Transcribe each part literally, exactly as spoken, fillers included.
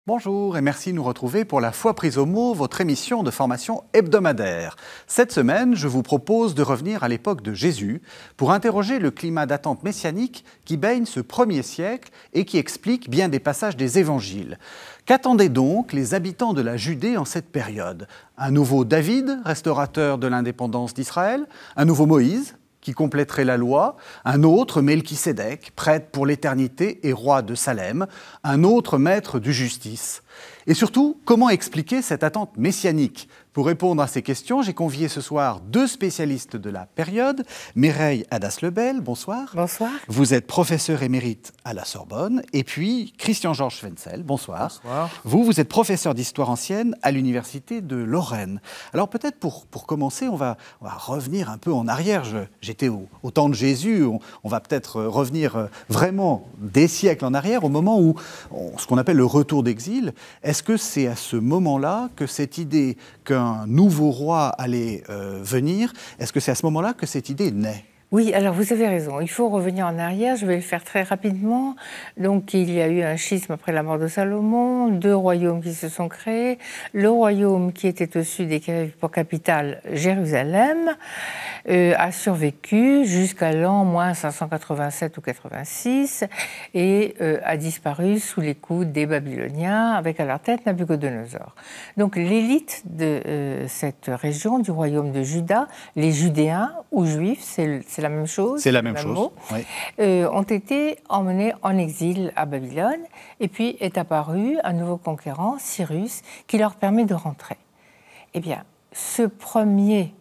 Bonjour et merci de nous retrouver pour la Foi prise au mot, votre émission de formation hebdomadaire. Cette semaine, je vous propose de revenir à l'époque de Jésus pour interroger le climat d'attente messianique qui baigne ce premier siècle et qui explique bien des passages des évangiles. Qu'attendaient donc les habitants de la Judée en cette période? Un nouveau David, restaurateur de l'indépendance d'Israël? Un nouveau Moïse, qui compléterait la loi, un autre Melchisédek, prêtre pour l'éternité et roi de Salem, un autre maître de justice. Et surtout, comment expliquer cette attente messianique? Pour répondre à ces questions, j'ai convié ce soir deux spécialistes de la période. Mireille Hadas-Lebel, bonsoir. Bonsoir. Vous êtes professeur émérite à la Sorbonne. Et puis, Christian-Georges Schwenzel, bonsoir. Bonsoir. Vous, vous êtes professeur d'histoire ancienne à l'Université de Lorraine. Alors peut-être pour, pour commencer, on va, on va revenir un peu en arrière. Je, j'étais au, au temps de Jésus, on, on va peut-être revenir vraiment des siècles en arrière, au moment où, on, ce qu'on appelle le retour d'exil. Est-ce que c'est à ce moment-là que cette idée qu'un un nouveau roi allait euh, venir, est-ce que c'est à ce moment-là que cette idée naît? Oui, alors vous avez raison, il faut revenir en arrière, je vais le faire très rapidement. Donc il y a eu un schisme après la mort de Salomon, deux royaumes qui se sont créés, le royaume qui était au sud et qui avait pour capitale Jérusalem euh, a survécu jusqu'à l'an moins cinq cent quatre-vingt-sept ou quatre-vingt-six et euh, a disparu sous les coups des Babyloniens avec à leur tête Nabuchodonosor. Donc l'élite de euh, cette région du royaume de Juda, les Judéens ou Juifs, c'est c'est la même chose, c'est la même, même chose, oui. euh, ont été emmenés en exil à Babylone, et puis est apparu un nouveau conquérant, Cyrus, qui leur permet de rentrer. Eh bien, ce premier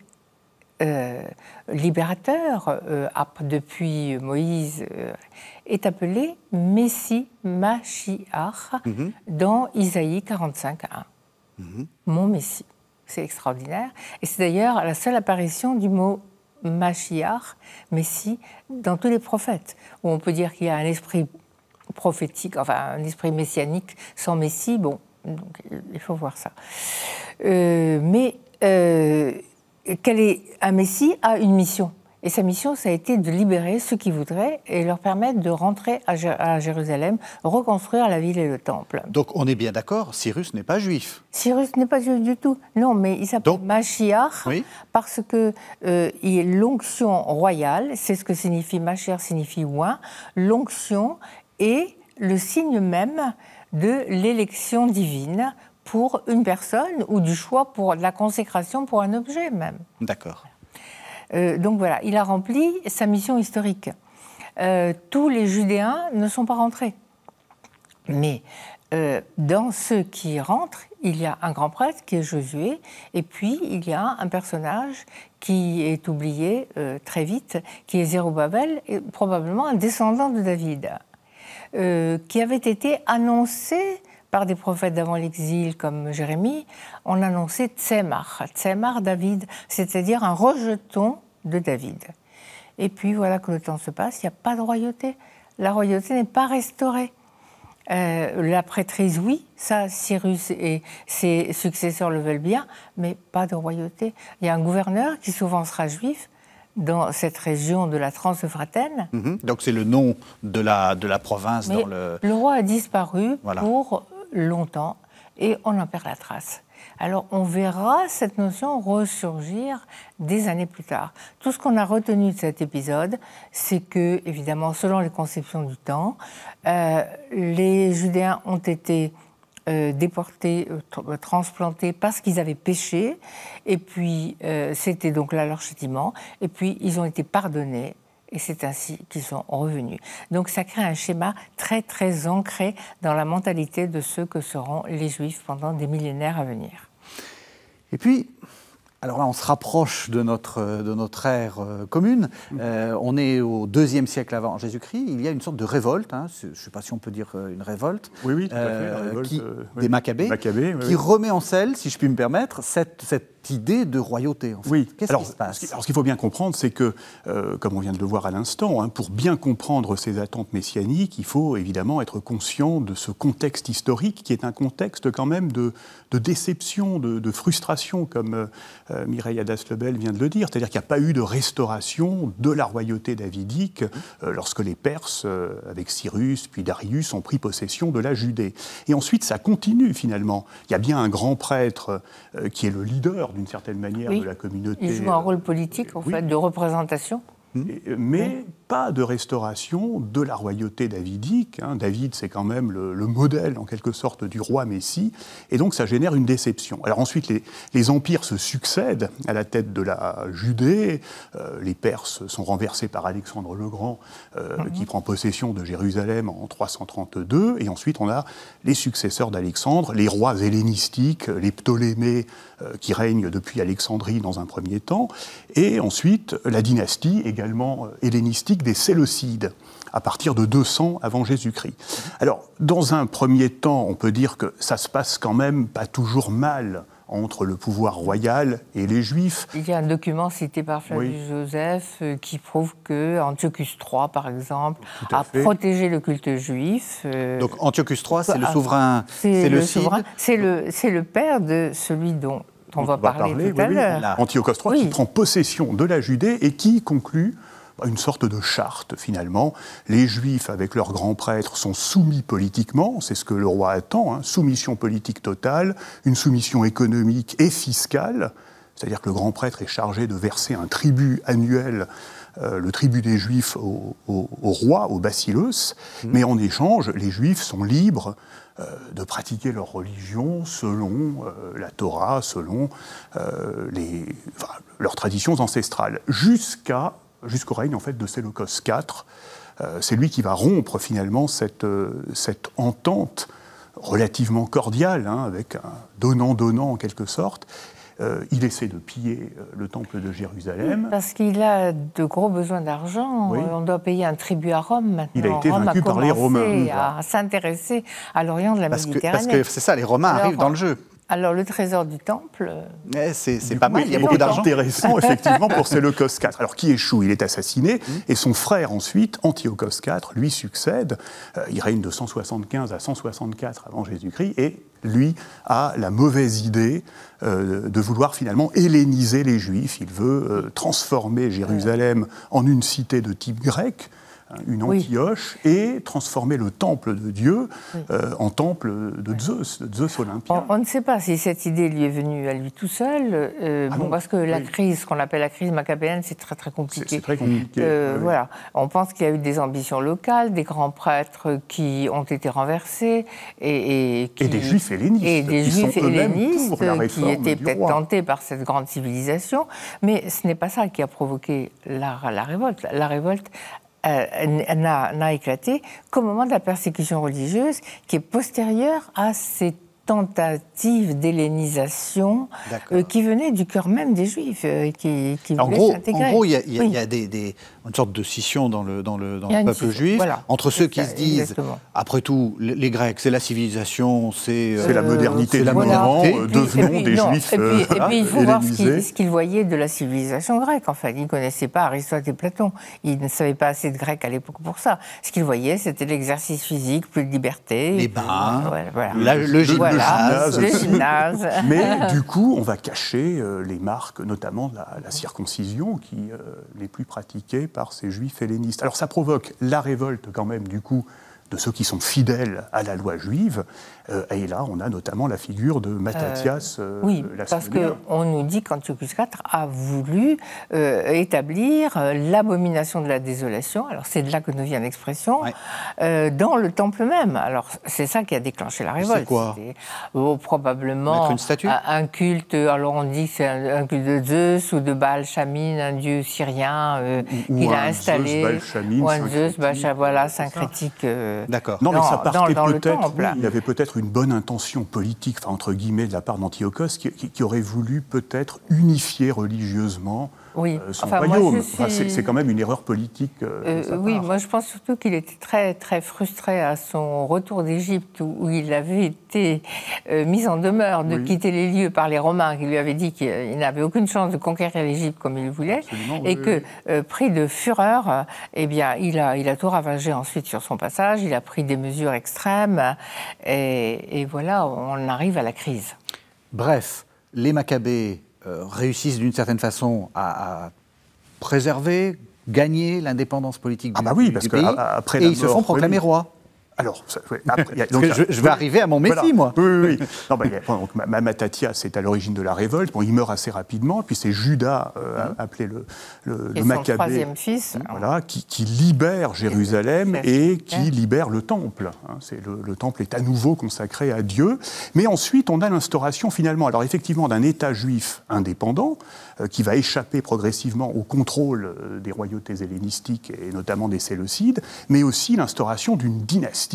euh, libérateur, euh, depuis Moïse, euh, est appelé Messie Mashiach mm-hmm. dans Isaïe quarante-cinq un. Mm-hmm. Mon Messie. C'est extraordinaire. Et c'est d'ailleurs la seule apparition du mot Mashiach, Messie, dans tous les prophètes, où on peut dire qu'il y a un esprit prophétique, enfin un esprit messianique sans Messie, bon, donc, il faut voir ça. Euh, mais euh, quel est un Messie a une mission, et sa mission, ça a été de libérer ceux qui voudraient et leur permettre de rentrer à, Jer- à Jérusalem, reconstruire la ville et le temple. Donc on est bien d'accord, Cyrus n'est pas juif. Cyrus n'est pas juif du tout. Non, mais il s'appelle Donc, Mashiach oui. parce que euh, il est l'onction royale, c'est ce que signifie Mashiach, signifie oint. L'onction est le signe même de l'élection divine pour une personne ou du choix pour la consécration pour un objet même. D'accord. Euh, donc voilà, il a rempli sa mission historique. Euh, tous les Judéens ne sont pas rentrés. Mais euh, dans ceux qui rentrent, il y a un grand prêtre qui est Josué, et puis il y a un personnage qui est oublié euh, très vite, qui est Zérubabel, et probablement un descendant de David, euh, qui avait été annoncé par des prophètes d'avant l'exil comme Jérémie. On annonçait Tsemar, Tsemar David, c'est-à-dire un rejeton de David. Et puis voilà que le temps se passe, il n'y a pas de royauté. La royauté n'est pas restaurée. Euh, la prêtrise, oui, ça, Cyrus et ses successeurs le veulent bien, mais pas de royauté. Il y a un gouverneur qui souvent sera juif dans cette région de la Transeuphrataine. Mmh. Donc c'est le nom de la, de la province mais dans le... le roi a disparu voilà. pour longtemps et on en perd la trace. Alors on verra cette notion ressurgir des années plus tard. Tout ce qu'on a retenu de cet épisode, c'est que, évidemment, selon les conceptions du temps, euh, les Judéens ont été euh, déportés, euh, transplantés parce qu'ils avaient péché, et puis euh, c'était donc là leur châtiment, et puis ils ont été pardonnés. Et c'est ainsi qu'ils sont revenus. Donc ça crée un schéma très très ancré dans la mentalité de ceux que seront les Juifs pendant des millénaires à venir. Et puis, alors là on se rapproche de notre, de notre ère euh, commune, euh, on est au deuxième siècle avant Jésus-Christ, il y a une sorte de révolte, hein, je ne sais pas si on peut dire une révolte, oui, oui, tout à fait, euh, révolte, qui, euh, des oui. Maccabées, Maccabées oui, qui oui. remet en selle, si je puis me permettre, cette, cette idée de royauté, en fait. Oui. Qu'est-ce alors, qui se passe? Alors, ce qu'il faut bien comprendre, c'est que, euh, comme on vient de le voir à l'instant, hein, pour bien comprendre ces attentes messianiques, il faut évidemment être conscient de ce contexte historique qui est un contexte quand même de, de déception, de, de frustration, comme euh, Mireille Hadas-Lebel vient de le dire. C'est-à-dire qu'il n'y a pas eu de restauration de la royauté davidique euh, lorsque les Perses, euh, avec Cyrus puis Darius, ont pris possession de la Judée. Et ensuite, ça continue finalement. Il y a bien un grand prêtre euh, qui est le leader, d'une certaine manière, oui. de la communauté. Il joue un rôle politique, en oui. fait, de représentation. Mais oui. pas de restauration de la royauté davidique. Hein. David, c'est quand même le, le modèle, en quelque sorte, du roi Messie. Et donc, ça génère une déception. Alors ensuite, les, les empires se succèdent à la tête de la Judée. Euh, les Perses sont renversés par Alexandre le Grand, euh, mm-hmm. qui prend possession de Jérusalem en trois cent trente-deux. Et ensuite, on a les successeurs d'Alexandre, les rois hellénistiques, les Ptolémées, euh, qui règnent depuis Alexandrie dans un premier temps. Et ensuite, la dynastie également euh, hellénistique des Séleucides, à partir de deux cents avant Jésus-Christ. Alors, dans un premier temps, on peut dire que ça se passe quand même pas toujours mal entre le pouvoir royal et les Juifs. Il y a un document cité par Flavius oui. Joseph euh, qui prouve que Antiochus trois, par exemple, a fait. protégé le culte juif. Euh, Donc Antiochus trois, c'est le souverain séleucide. C'est le, c'est le père de celui dont on, on va, va parler, parler tout oui, à oui. l'heure. Antiochus trois oui. qui prend possession de la Judée et qui conclut une sorte de charte, finalement. Les Juifs, avec leurs grands prêtres, sont soumis politiquement, c'est ce que le roi attend, hein, soumission politique totale, une soumission économique et fiscale, c'est-à-dire que le grand prêtre est chargé de verser un tribut annuel, euh, le tribut des Juifs au, au, au roi, au basileus, mmh. mais en échange, les Juifs sont libres euh, de pratiquer leur religion selon euh, la Torah, selon euh, les, enfin, leurs traditions ancestrales, jusqu'à jusqu'au règne en fait, de Séleucos quatre. Euh, c'est lui qui va rompre finalement cette, euh, cette entente relativement cordiale, hein, avec un donnant-donnant en quelque sorte. Euh, il essaie de piller euh, le temple de Jérusalem. Parce qu'il a de gros besoins d'argent. Oui. On doit payer un tribut à Rome maintenant. Il a été Rome vaincu a par les Romains. À s'intéresser à l'Orient de la parce Méditerranée. Que, parce que c'est ça, les Romains Alors, arrivent dans le jeu. Alors, le trésor du temple... Eh, c'est c'est pas mal, il y a beaucoup d'argent. C'est intéressant, effectivement, pour Séleucos quatre. Alors, qui échoue? Il est assassiné, mmh. et son frère, ensuite, Antiochos quatre, lui succède. Euh, il règne de cent soixante-quinze à cent soixante-quatre avant Jésus-Christ, et lui a la mauvaise idée euh, de vouloir, finalement, helléniser les Juifs. Il veut euh, transformer Jérusalem en une cité de type grec, une Antioche, oui. et transformer le temple de Dieu oui. euh, en temple de Zeus, de Zeus olympien. On, on ne sait pas si cette idée lui est venue à lui tout seul, euh, ah bon, bon, parce que la oui. crise, qu'on appelle la crise macabéenne, c'est très très compliqué. C'est très compliqué. Euh, oui. Voilà. On pense qu'il y a eu des ambitions locales, des grands prêtres qui ont été renversés, et, et, qui, et des Juifs hellénistes, et des qui Juifs sont hellénistes qui étaient peut-être tentés par cette grande civilisation, mais ce n'est pas ça qui a provoqué la, la révolte. La révolte Euh, n'a, n'a éclaté qu'au moment de la persécution religieuse qui est postérieure à ces tentatives d'hellénisation euh, qui venaient du cœur même des Juifs, euh, qui, qui en voulaient gros, s'intégrer. En gros, il y a, y a, oui. y a des, des, une sorte de scission dans le, dans le, dans le peuple scission, juif, voilà. entre ceux qui ça, se disent, exactement. après tout, les, les Grecs, c'est la civilisation, c'est... C'est euh, la modernité du moment, euh, devenons des non, Juifs Et puis, euh, et puis, et puis il faut voir ce qu'ils, hellénisés. ce qu'ils voyaient de la civilisation grecque. Enfin, ils ne connaissaient pas Aristote et Platon. Ils ne savaient pas assez de grec à l'époque pour ça. Ce qu'ils voyaient, c'était l'exercice physique, plus de liberté. Les bains, voilà, voilà. La, le, gym, voilà, le gymnase. Le gymnase. Mais du coup, on va cacher euh, les marques, notamment de la, la circoncision, qui euh, n'est plus pratiquée par ces Juifs hellénistes. Alors ça provoque la révolte quand même, du coup, de ceux qui sont fidèles à la loi juive. Euh, et là, on a notamment la figure de Mattathias euh, Oui, parce qu'on nous dit qu'Antiochus quatre a voulu euh, établir euh, l'abomination de la désolation, alors c'est de là que nous vient l'expression, ouais. euh, dans le temple même. Alors c'est ça qui a déclenché la révolte. C'est quoi oh, probablement Mettre une statue un, un culte, alors on dit que c'est un, un culte de Zeus ou de Baal Shamin, un dieu syrien euh, qu'il a installé. Zeus, Baal Shamin, ou un Zeus, Baal Shamin, voilà, syncrétique. Euh, D'accord. Non, mais ça partait dans, dans peut-être, oui, il y avait peut-être une bonne intention politique, enfin, entre guillemets, de la part d'Antiochos, qui, qui, qui aurait voulu peut-être unifier religieusement oui. euh, son enfin, royaume. moi, suis... enfin, c'est, c'est quand même une erreur politique. Euh, euh, oui, moi je pense surtout qu'il était très, très frustré à son retour d'Égypte, où, où il avait été euh, mis en demeure de oui. quitter les lieux par les Romains, qui lui avaient dit qu'il n'avait aucune chance de conquérir l'Égypte comme il le voulait, Absolument, et oui, que, euh, pris de fureur, eh bien, il a, il a tout ravagé ensuite sur son passage, il a pris des mesures extrêmes, et, et voilà, on arrive à la crise. Bref, les Maccabées euh, réussissent d'une certaine façon à, à préserver, gagner l'indépendance politique du, ah bah oui, parce du que pays, après et ils mort, se font proclamer oui. rois. Alors, ça, ouais, après, y a, donc, je, je vais oui, arriver à mon Messie, voilà. moi. Oui, oui, oui. Non, bah, y a, donc, Mattathias, c'est à l'origine de la révolte. Bon, il meurt assez rapidement. Puis c'est Judas, euh, mmh. appelé le, le, le Maccabée, troisième fils, voilà, qui, qui libère Jérusalem et qui libère le temple. Hein, c'est le, le temple est à nouveau consacré à Dieu. Mais ensuite, on a l'instauration finalement, alors effectivement, d'un État juif indépendant euh, qui va échapper progressivement au contrôle euh, des royautés hellénistiques et notamment des Séleucides, mais aussi l'instauration d'une dynastie.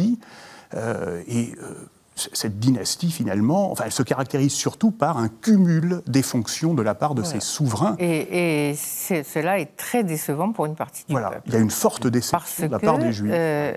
Euh, et euh, cette dynastie, finalement, enfin, elle se caractérise surtout par un cumul des fonctions de la part de voilà. ses souverains. Et, et cela est très décevant pour une partie du voilà. peuple. Il y a une forte déception Parce de la que, part des Juifs. Euh,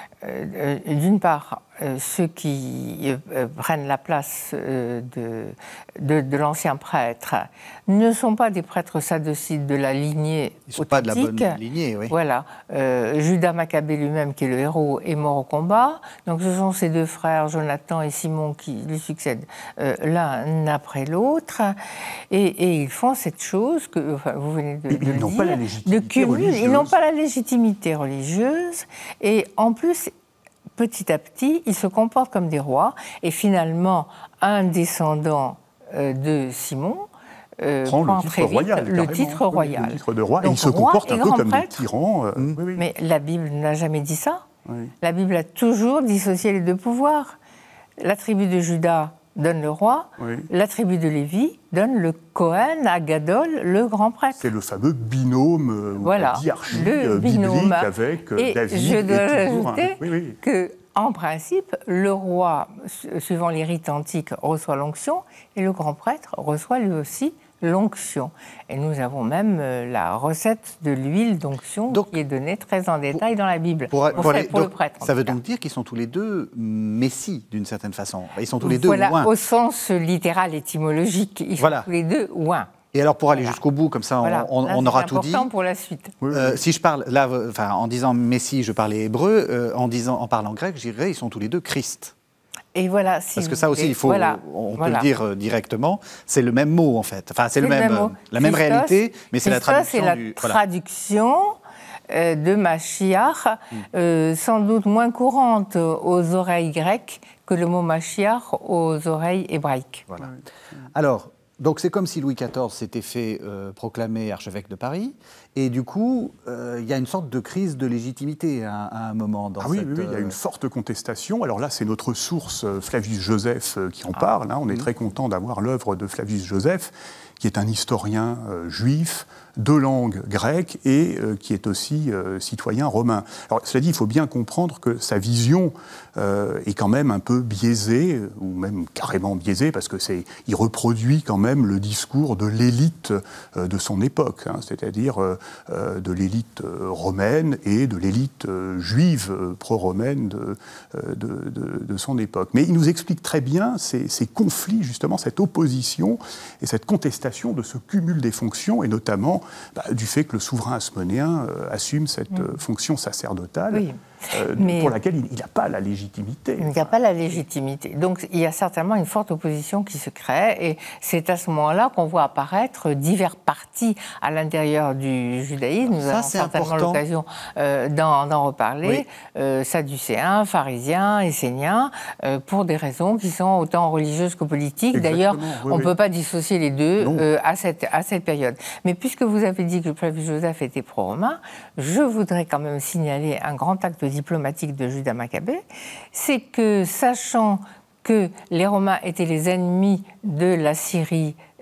euh, d'une part, euh, ceux qui euh, prennent la place euh, de, de, de l'ancien prêtre ne sont pas des prêtres sadducides de la lignée Ils ne sont pas de la bonne lignée, oui. Voilà. Euh, Judas Maccabée lui-même, qui est le héros, est mort au combat. Donc ce sont ses deux frères, Jonathan et Simon, qui lui succèdent euh, l'un après l'autre. Et, et ils font cette chose que enfin, vous venez de, de ils le n'ont dire, pas la légitimité de cumul. religieuse. Ils n'ont pas la légitimité religieuse. Et en plus, petit à petit, ils se comportent comme des rois. Et finalement, un descendant euh, de Simon euh, prend, prend le titre royal. Le titre royal. Le titre de roi. Donc, et il se comporte un peu comme des tyrans. Euh, mmh. oui, oui. Mais la Bible n'a jamais dit ça. Oui. La Bible a toujours dissocié les deux pouvoirs. La tribu de Juda donne le roi, oui. la tribu de Lévi donne le Cohen, Agadol, le grand prêtre. C'est le fameux binôme euh, voilà, diarchie le biblique binôme. avec euh, et David. Je dois et ajouter un... oui, oui. que, en principe, le roi, suivant les rites antiques, reçoit l'onction et le grand prêtre reçoit lui aussi l'onction. Et nous avons même euh, la recette de l'huile d'onction qui est donnée très en détail pour, dans la Bible. Pour, pour, pour, les, pour donc, le prêtre. Ça veut donc dire qu'ils sont tous les deux messies, d'une certaine façon. Ils sont tous les deux voilà, ouins. Au sens littéral étymologique, ils voilà. sont tous les deux ouins. Et alors, pour aller voilà. jusqu'au bout, comme ça, voilà. on, là, on aura tout dit. C'est important pour la suite. Euh, si je parle, là, enfin, en disant Messie, je parlais hébreu. Euh, en, disant, en parlant grec, je dirais ils sont tous les deux Christ. Et voilà, si Parce que ça aussi, il faut, voilà, on voilà. peut le dire euh, directement, c'est le même mot en fait. Enfin, c'est, c'est le même, euh, la même Christos, réalité, mais c'est la traduction. C'est la du, traduction voilà. euh, de Mashiach, mm. euh, sans doute moins courante aux oreilles grecques que le mot Mashiach aux oreilles hébraïques. Voilà. Alors, donc c'est comme si Louis quatorze s'était fait euh, proclamer archevêque de Paris, et du coup, il euh, y a une sorte de crise de légitimité à, à un moment dans ah oui, cette... oui, oui, il y a une forte contestation. Alors là, c'est notre source, Flavius Joseph, qui en ah, parle. Hein. On oui. est très content d'avoir l'œuvre de Flavius Joseph, qui est un historien euh, juif, de langue grecque, et euh, qui est aussi euh, citoyen romain. Alors, cela dit, il faut bien comprendre que sa vision euh, est quand même un peu biaisée, ou même carrément biaisée, parce que c'est, il reproduit quand même le discours de l'élite euh, de son époque, hein, c'est-à-dire euh, euh, de l'élite euh, romaine et de l'élite euh, juive euh, pro-romaine de, euh, de, de, de son époque. Mais il nous explique très bien ces, ces conflits, justement, cette opposition et cette contestation de ce cumul des fonctions, et notamment bah, du fait que le souverain hasmonéen euh, assume cette mmh. euh, fonction sacerdotale. Oui. Euh, Mais pour laquelle il n'a pas la légitimité. Il n'y a pas la légitimité. Donc il y a certainement une forte opposition qui se crée, et c'est à ce moment-là qu'on voit apparaître divers partis à l'intérieur du judaïsme. Nous Ça, avons c'est certainement important. l'occasion euh, d'en, d'en reparler. Oui. Euh, sadducéens, pharisiens, esséniens, euh, pour des raisons qui sont autant religieuses que politiques. Exactement. D'ailleurs, oui, on ne oui. peut pas dissocier les deux euh, à, cette, à cette période. Mais puisque vous avez dit que Flavius Joseph était pro-romain, je voudrais quand même signaler un grand acte diplomatique de Judas Maccabée, c'est que, sachant que les Romains étaient les ennemis de la Syrie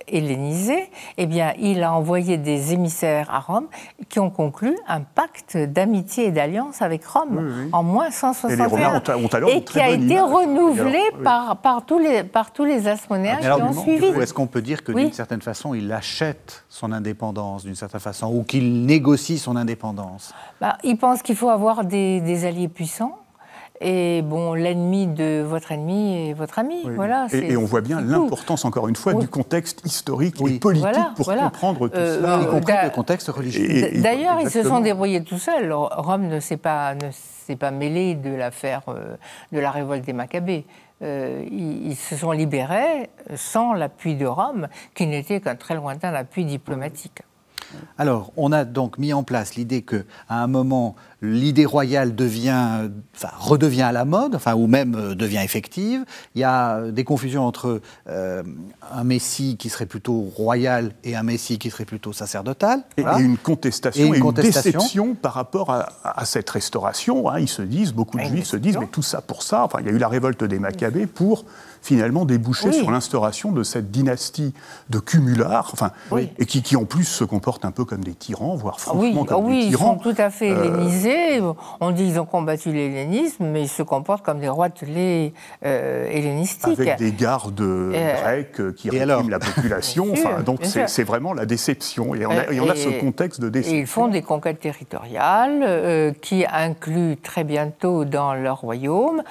hellénisé, eh bien, il a envoyé des émissaires à Rome qui ont conclu un pacte d'amitié et d'alliance avec Rome oui, oui. en moins cent soixante et un. Et, les Romains ont, ont alors et qui a été image. renouvelé alors, oui. par, par, tous les, par tous les asmonéens qui ont suivi. Est-ce qu'on peut dire que oui. d'une certaine façon, il achète son indépendance, d'une certaine façon, ou qu'il négocie son indépendance? Bah, il pense qu'il faut avoir des, des alliés puissants. Et bon, l'ennemi de votre ennemi est votre ami. Oui. Voilà, et, et on voit bien l'importance, encore une fois, oui. du contexte historique oui. et politique voilà, pour voilà. comprendre tout euh, cela. Y compris le contexte religieux. D'ailleurs, ils se sont débrouillés tout seuls. Rome ne s'est pas, ne s'est pas mêlée de l'affaire euh, de la révolte des Maccabées. Euh, ils, ils se sont libérés sans l'appui de Rome, qui n'était qu'un très lointain appui diplomatique. Alors, on a donc mis en place l'idée qu'à un moment, l'idée royale devient, enfin, redevient à la mode, enfin, ou même euh, devient effective. Il y a des confusions entre euh, un messie qui serait plutôt royal et un messie qui serait plutôt sacerdotal. Et, voilà. et une contestation et une, et une contestation. déception par rapport à, à cette restauration. Hein. Ils se disent, beaucoup de juifs se disent, mais tout ça pour ça. Enfin, il y a eu la révolte des Maccabées pour finalement déboucher oui. sur l'instauration de cette dynastie de cumulars, enfin, oui. et qui, qui en plus se comportent un peu comme des tyrans, voire franchement oui. comme oui, des tyrans. Oui, ils sont tout à fait hellénisés. Euh... On dit qu'ils ont combattu l'hellénisme, mais ils se comportent comme des rois les euh, hellénistiques. Avec des gardes euh... grecs qui répriment alors... la population. Enfin, donc c'est vraiment la déception. Et on a, et on a et, ce contexte de déception. Et ils font des conquêtes territoriales euh, qui incluent très bientôt dans leur royaume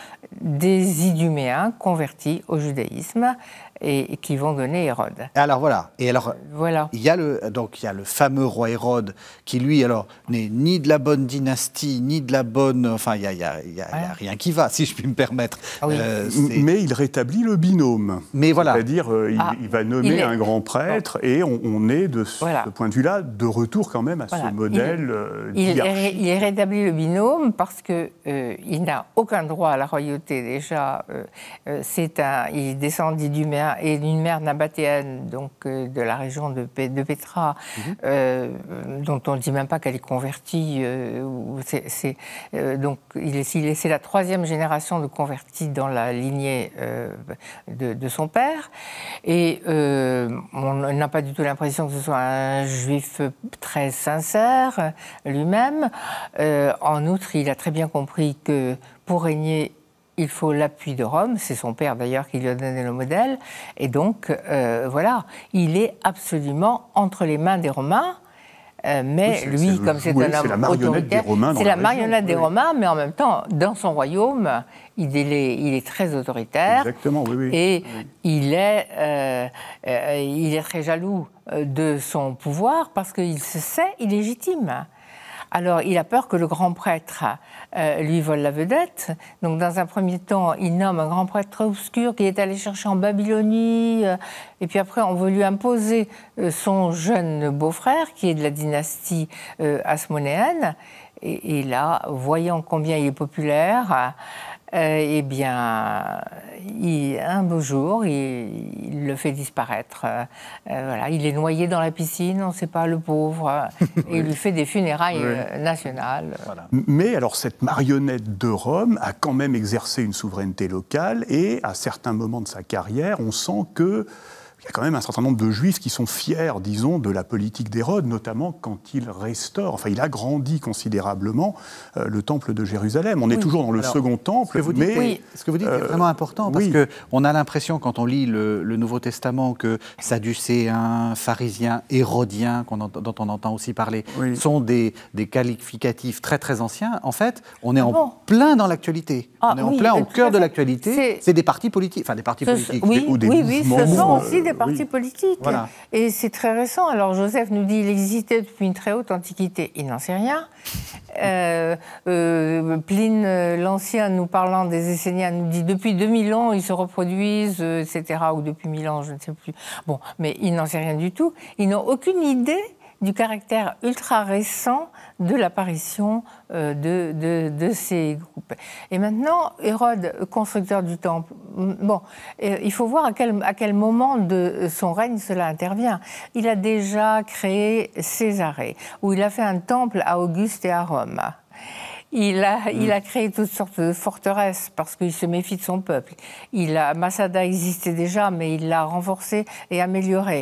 des Iduméens convertis au judaïsme et, et qui vont donner Hérode. Alors voilà. Et alors, voilà. Il y a le donc il y a le fameux roi Hérode qui lui alors n'est ni de la bonne dynastie ni de la bonne. Enfin il y a il y a, il y a, ouais. il y a rien qui va, si je puis me permettre. Ah oui. euh, Mais il rétablit le binôme. Mais voilà. C'est-à-dire euh, il, ah, il va nommer il est... un grand prêtre bon. et on, on est de ce, voilà. ce point de vue-là de retour quand même à voilà. ce modèle. Il, euh, il, est, il est rétabli le binôme parce que euh, il n'a aucun droit à la royauté déjà. Euh, euh, c'est un il descend d'Iduméen et d'une mère nabatéenne, donc euh, de la région de, de Pétra, mm-hmm. euh, dont on ne dit même pas qu'elle est convertie. Euh, c'est, c'est, euh, donc, il est, il est, c'est la troisième génération de convertis dans la lignée euh, de, de son père. Et euh, on n'a pas du tout l'impression que ce soit un juif très sincère lui-même. Euh, en outre, il a très bien compris que pour régner, il faut l'appui de Rome, c'est son père d'ailleurs qui lui a donné le modèle, et donc euh, voilà, il est absolument entre les mains des Romains, euh, mais oui, lui, comme c'est un homme autoritaire, c'est la marionnette des Romains, mais en même temps, dans son royaume, il est, il est très autoritaire, exactement, oui, oui. et oui. Il, est, euh, euh, il est très jaloux de son pouvoir parce qu'il se sait illégitime. Alors, il a peur que le grand prêtre euh, lui vole la vedette. Donc, dans un premier temps, il nomme un grand prêtre très obscur qui est allé chercher en Babylonie. Euh, et puis après, on veut lui imposer euh, son jeune beau-frère, qui est de la dynastie euh, hasmonéenne. Et, et là, voyant combien il est populaire, euh, eh bien, il, un beau jour, il, il le fait disparaître. Euh, voilà, il est noyé dans la piscine, on ne sait pas, le pauvre, et il lui fait des funérailles oui. nationales. Voilà. Mais alors, cette marionnette de Rome a quand même exercé une souveraineté locale, et à certains moments de sa carrière, on sent que il y a quand même un certain nombre de Juifs qui sont fiers, disons, de la politique d'Hérode, notamment quand il restaure, enfin, il agrandit considérablement euh, le temple de Jérusalem. On oui. est toujours dans le Alors, second temple, ce que vous dites, mais... Oui, ce que vous dites euh, est vraiment important, parce oui. qu'on a l'impression, quand on lit le, le Nouveau Testament, que Sadducéens, pharisiens, hérodiens, qu'on en, dont on entend aussi parler, oui. sont des, des qualificatifs très, très anciens. En fait, on est ah en bon plein dans l'actualité. Ah, on est oui, en plein au cœur de l'actualité. C'est... c'est des partis politiques, enfin des partis ce, politiques. Oui, ou des oui, oui, ce sont aussi des partis oui. politiques. Voilà. Et c'est très récent. Alors Joseph nous dit qu'il existait depuis une très haute antiquité. Il n'en sait rien. euh, euh, Pline l'Ancien, nous parlant des Esséniens, nous dit depuis deux mille ans, ils se reproduisent, euh, et cetera. Ou depuis mille ans, je ne sais plus. Bon, mais ils n'en savent rien du tout. Ils n'ont aucune idée du caractère ultra récent de l'apparition euh, de, de, de ces groupes. Et maintenant, Hérode, constructeur du temple, bon, euh, il faut voir à quel, à quel moment de son règne cela intervient. Il a déjà créé Césarée, où il a fait un temple à Auguste et à Rome. Il a, il a créé toutes sortes de forteresses parce qu'il se méfie de son peuple. Il a, Masada existait déjà, mais il l'a renforcé et amélioré.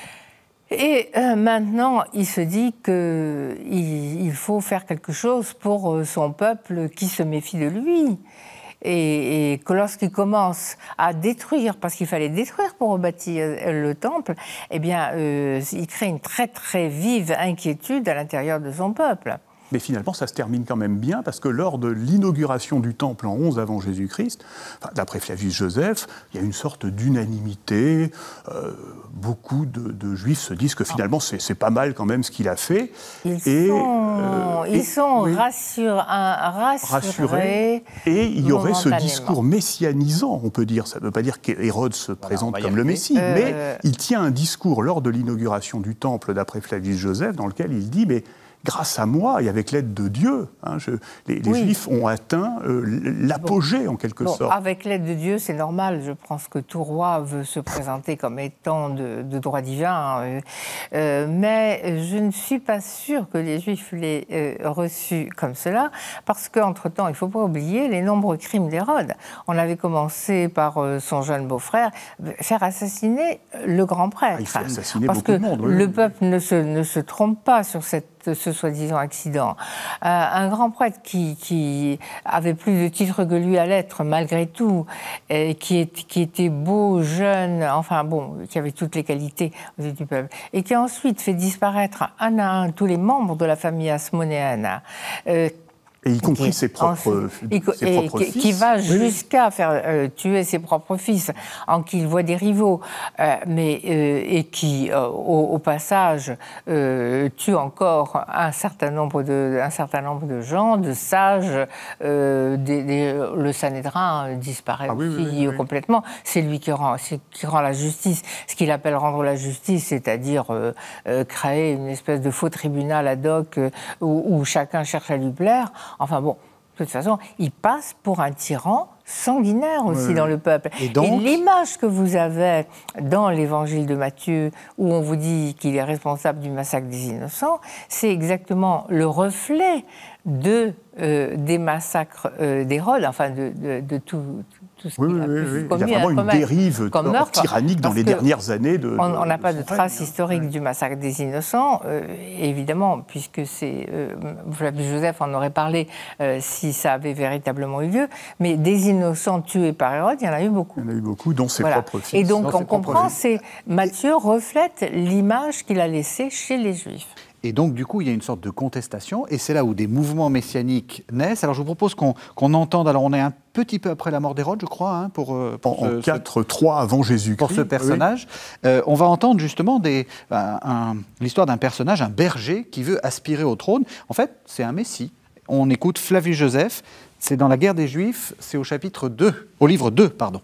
Et euh, maintenant, il se dit qu'il il faut faire quelque chose pour euh, son peuple qui se méfie de lui. Et, et que lorsqu'il commence à détruire, parce qu'il fallait détruire pour rebâtir le temple, eh bien, euh, il crée une très très vive inquiétude à l'intérieur de son peuple. Mais finalement, ça se termine quand même bien, parce que lors de l'inauguration du temple en onze avant Jésus-Christ, enfin, d'après Flavius Joseph, il y a une sorte d'unanimité. Euh, beaucoup de, de Juifs se disent que finalement, c'est, c'est pas mal quand même ce qu'il a fait. Ils et, sont, euh, ils et, sont oui, rassur, un, rassurés. rassurés. Et il y aurait ce discours messianisant, on peut dire. Ça ne veut pas dire qu'Hérode se voilà, présente comme le Messie, euh... mais il tient un discours lors de l'inauguration du temple, d'après Flavius Joseph, dans lequel il dit « mais grâce à moi et avec l'aide de Dieu, hein, je, les, les oui. Juifs ont atteint euh, l'apogée bon. en quelque bon, sorte. » Avec l'aide de Dieu, c'est normal. Je pense que tout roi veut se présenter comme étant de, de droit divin. Euh, euh, mais je ne suis pas sûre que les Juifs l'aient euh, reçu comme cela, parce qu'entre-temps, il ne faut pas oublier les nombreux crimes d'Hérode. On avait commencé par euh, son jeune beau-frère, faire assassiner le grand prêtre. Ah, il fait assassiner parce beaucoup que de monde. Oui. Le peuple ne se, ne se trompe pas sur cette ce soi-disant accident. Euh, un grand prêtre qui, qui avait plus de titres que lui à l'être, malgré tout, et qui, est, qui était beau, jeune, enfin bon, qui avait toutes les qualités aux yeux du peuple, et qui a ensuite fait disparaître un à un tous les membres de la famille asmonéenne. Euh, Et y compris ses propres, et, ses et, propres qui, fils. Qui va jusqu'à faire euh, tuer ses propres fils, en qui il voit des rivaux, euh, mais, euh, et qui, euh, au, au passage, euh, tue encore un certain nombre de, un certain nombre de gens, de sages. Euh, des, des, le Sanhédrin disparaît ah, aussi oui, oui, oui. complètement. C'est lui qui rend, c'est, qui rend la justice. Ce qu'il appelle rendre la justice, c'est-à-dire euh, euh, créer une espèce de faux tribunal ad hoc euh, où, où chacun cherche à lui plaire. Enfin bon, de toute façon, il passe pour un tyran sanguinaire aussi oui. dans le peuple. Et, donc... Et l'image que vous avez dans l'évangile de Matthieu, où on vous dit qu'il est responsable du massacre des innocents, c'est exactement le reflet de, euh, des massacres euh, d'Hérode, enfin de, de, de tout... Tout ce oui, oui, oui, oui. Il y a vraiment une dérive meurtre, tyrannique dans les dernières années. De, on n'a pas de, de traces règne, historiques hein. du massacre des innocents, euh, évidemment, puisque c'est euh, Flavius Joseph en aurait parlé euh, si ça avait véritablement eu lieu, mais des innocents tués par Hérode, il y en a eu beaucoup. Il y en a eu beaucoup, dont ses voilà. propres fils. Et donc on comprend, c'est Matthieu reflète l'image qu'il a laissée chez les Juifs. Et donc, du coup, il y a une sorte de contestation, et c'est là où des mouvements messianiques naissent. Alors, je vous propose qu'on, qu'on entende, alors on est un petit peu après la mort d'Hérode, je crois, hein, pour, pour... En, ce, en quatre trois avant Jésus-Christ. Pour ce personnage. Oui. Euh, on va entendre justement des, un, un, l'histoire d'un personnage, un berger, qui veut aspirer au trône. En fait, c'est un messie. On écoute Flavius Joseph, c'est dans la guerre des Juifs, c'est au chapitre deux, au livre deux, pardon.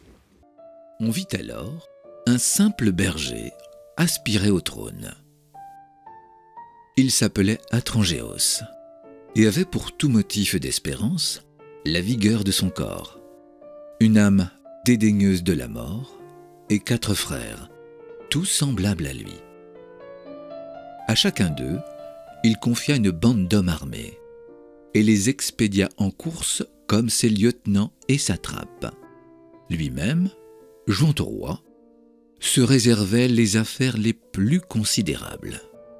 On vit alors un simple berger aspirer au trône. Il s'appelait Atrangéos et avait pour tout motif d'espérance la vigueur de son corps, une âme dédaigneuse de la mort et quatre frères, tous semblables à lui. À chacun d'eux, il confia une bande d'hommes armés et les expédia en course comme ses lieutenants et satrapes. Lui-même, joint au roi, se réservait les affaires les plus considérables.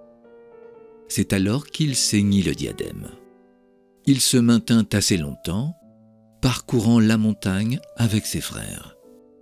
C'est alors qu'il ceignit le diadème. Il se maintint assez longtemps, parcourant la montagne avec ses frères.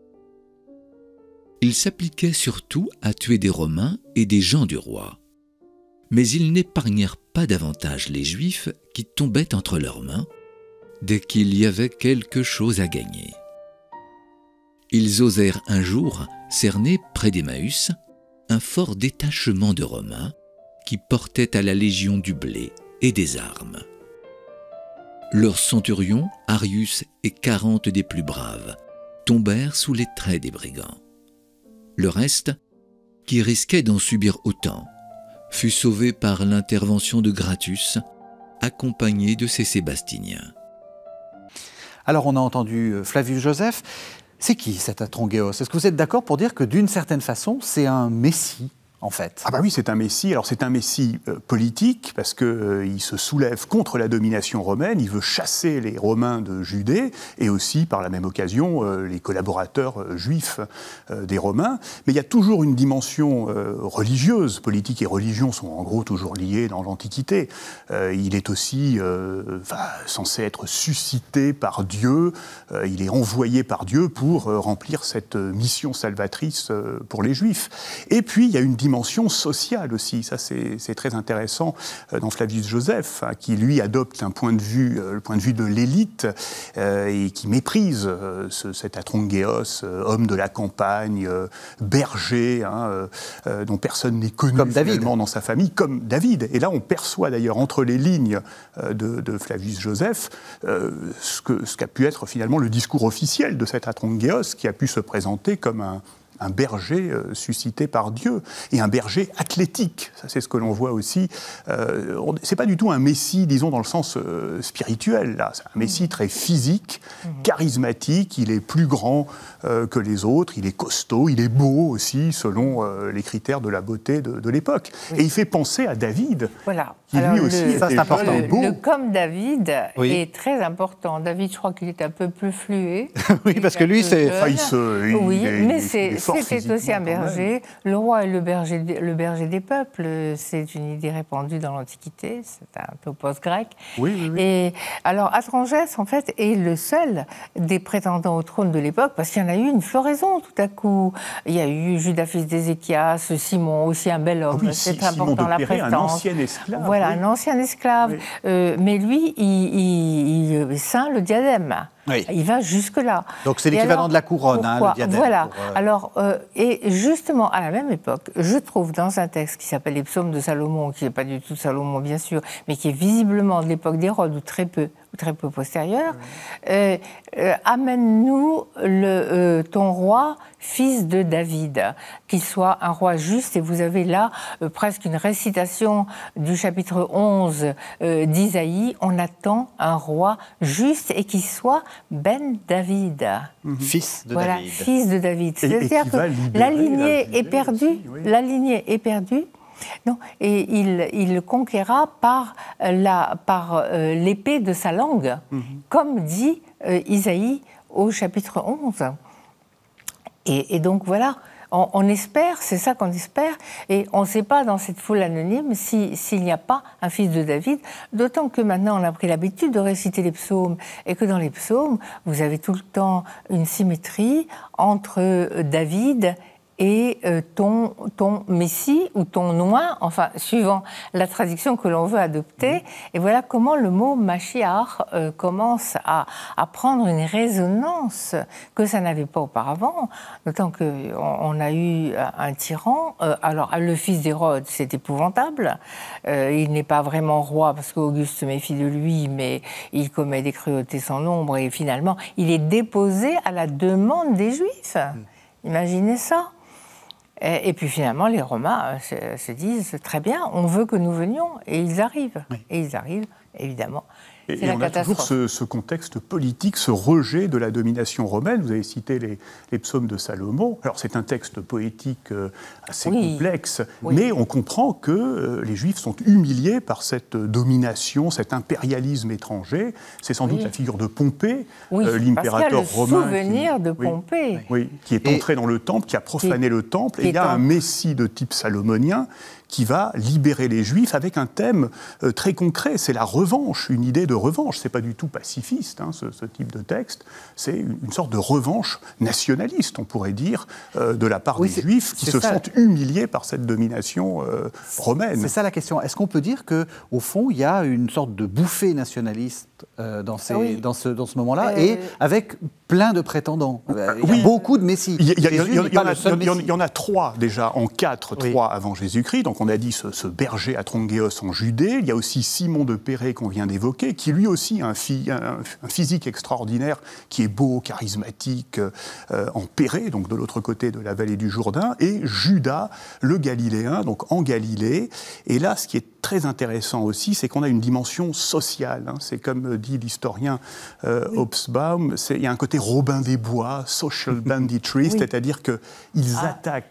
Il s'appliquait surtout à tuer des Romains et des gens du roi, mais ils n'épargnèrent pas davantage les Juifs qui tombaient entre leurs mains dès qu'il y avait quelque chose à gagner. Ils osèrent un jour cerner près d'Emmaüs un fort détachement de Romains qui portaient à la légion du blé et des armes. Leurs centurions, Arius et quarante des plus braves, tombèrent sous les traits des brigands. Le reste, qui risquait d'en subir autant, fut sauvé par l'intervention de Gratus, accompagné de ses Sébastiniens. Alors on a entendu Flavius Joseph. C'est qui cet Atrongéos ? Est-ce que vous êtes d'accord pour dire que d'une certaine façon, c'est un messie ? en fait. Ah bah oui, c'est un Messie. Alors c'est un Messie euh, politique, parce qu'il euh, se soulève contre la domination romaine, il veut chasser les Romains de Judée, et aussi, par la même occasion, euh, les collaborateurs euh, juifs euh, des Romains. Mais il y a toujours une dimension euh, religieuse. Politique et religion sont en gros toujours liées dans l'Antiquité. Euh, il est aussi euh, enfin, censé être suscité par Dieu, euh, il est envoyé par Dieu pour euh, remplir cette euh, mission salvatrice euh, pour les Juifs. Et puis, il y a une dimension sociale aussi, ça c'est très intéressant euh, dans Flavius Joseph, hein, qui lui adopte un point de vue, euh, le point de vue de l'élite, euh, et qui méprise euh, ce, cet Atrongéos, euh, homme de la campagne, euh, berger, hein, euh, euh, dont personne n'est connu comme finalement dans sa famille, comme David. Et là, on perçoit d'ailleurs entre les lignes euh, de, de Flavius Joseph euh, ce que, ce qu'a pu être finalement le discours officiel de cet Atrongéos, qui a pu se présenter comme un un berger euh, suscité par Dieu, et un berger athlétique. Ça, c'est ce que l'on voit aussi. Euh, c'est pas du tout un messie, disons, dans le sens euh, spirituel, là. C'est un messie très physique, charismatique, il est plus grand euh, que les autres, il est costaud, il est beau aussi, selon euh, les critères de la beauté de, de l'époque. Oui. Et il fait penser à David, voilà. qui Alors, lui aussi le, était ça, important. Le, beau. Le comme David oui. est très important. David, je crois qu'il est un peu plus fluet. Oui, parce que lui, c'est... Enfin, il se, il, oui, il, mais il, c'était aussi un berger. Le roi est le berger, le berger des peuples. C'est une idée répandue dans l'Antiquité. C'est un topos grec. Oui, oui, oui. Et alors, Atrongès, en fait, est le seul des prétendants au trône de l'époque, parce qu'il y en a eu une floraison tout à coup. Il y a eu Judas, fils d'Ézéchias, Simon, aussi un bel homme. Ah oui, c'est Simon important, de la Pérée, prestance. un ancien esclave. Voilà, oui. un ancien esclave. Oui. Euh, mais lui, il, il, il ceint le diadème. Oui. Il va jusque-là. Donc c'est l'équivalent de la couronne, hein, le diadème. Voilà. Pour, euh... Alors, euh, et justement, à la même époque, je trouve dans un texte qui s'appelle Les Psaumes de Salomon, qui n'est pas du tout Salomon, bien sûr, mais qui est visiblement de l'époque d'Hérode, ou très peu, ou très peu postérieure, oui. euh, euh, amène-nous le, euh, ton roi, fils de David, qu'il soit un roi juste. Et vous avez là euh, presque une récitation du chapitre onze euh, d'Isaïe. On attend un roi juste et qui soit Ben David. Mmh. Fils de voilà, David. Fils de David. C'est-à-dire que la lignée la est perdue. Aussi, oui. La lignée est perdue. Non, et il, il le conquérera par, la, par euh, l'épée de sa langue, mmh. comme dit euh, Isaïe au chapitre onze. Et, et donc voilà, on, on espère, c'est ça qu'on espère, et on ne sait pas dans cette foule anonyme si, s'il n'y a pas un fils de David, d'autant que maintenant on a pris l'habitude de réciter les psaumes, et que dans les psaumes, vous avez tout le temps une symétrie entre David et euh, ton, ton Messie ou ton Noin, enfin, suivant la traduction que l'on veut adopter. Mmh. Et voilà comment le mot Mashiach euh, commence à, à prendre une résonance que ça n'avait pas auparavant, d'autant qu'on on a eu un tyran. Euh, alors, le fils d'Hérode, c'est épouvantable. Euh, il n'est pas vraiment roi parce qu'Auguste se méfie de lui, mais il commet des cruautés sans nombre et finalement, il est déposé à la demande des Juifs. Mmh. Imaginez ça. Et puis finalement, les Romains se, se disent très bien, on veut que nous venions, et ils arrivent. Oui. Et ils arrivent, évidemment. Et, et on a toujours ce, ce contexte politique, ce rejet de la domination romaine. Vous avez cité les, les psaumes de Salomon. Alors c'est un texte poétique euh, assez oui. complexe, oui. mais on comprend que euh, les Juifs sont humiliés par cette domination, cet impérialisme étranger. C'est sans oui. doute la figure de Pompée, oui, euh, l'impérateur romain. Le souvenir qui, de Pompée. Oui, qui est entré et, dans le temple, qui a profané qui, le temple. Et il y a un messie de type salomonien qui va libérer les Juifs avec un thème euh, très concret, c'est la revanche, une idée de revanche. C'est pas du tout pacifiste, hein, ce, ce type de texte. C'est une, une sorte de revanche nationaliste, on pourrait dire, euh, de la part oui, des Juifs qui se ça. sentent humiliés par cette domination euh, romaine. C'est ça la question. Est-ce qu'on peut dire qu'au fond, il y a une sorte de bouffée nationaliste euh, dans, ces, oui. dans ce, dans ce moment-là, euh... et avec plein de prétendants. Il y a oui. beaucoup de messies. Il y, y, y, y, y en a trois déjà, en quatre, oui. trois avant Jésus-Christ. Donc on a dit ce, ce berger Atrongéos en Judée. Il y a aussi Simon de Pérée qu'on vient d'évoquer, qui lui aussi a un, fi, un, un physique extraordinaire, qui est beau, charismatique, euh, en Pérée, donc de l'autre côté de la vallée du Jourdain, et Judas, le Galiléen, donc en Galilée. Et là, ce qui est très intéressant aussi, c'est qu'on a une dimension sociale. Hein. C'est comme dit l'historien euh, oui. Hobsbawm, il y a un côté Robin des Bois, social banditry, oui. c'est-à-dire qu'ils ah. attaquent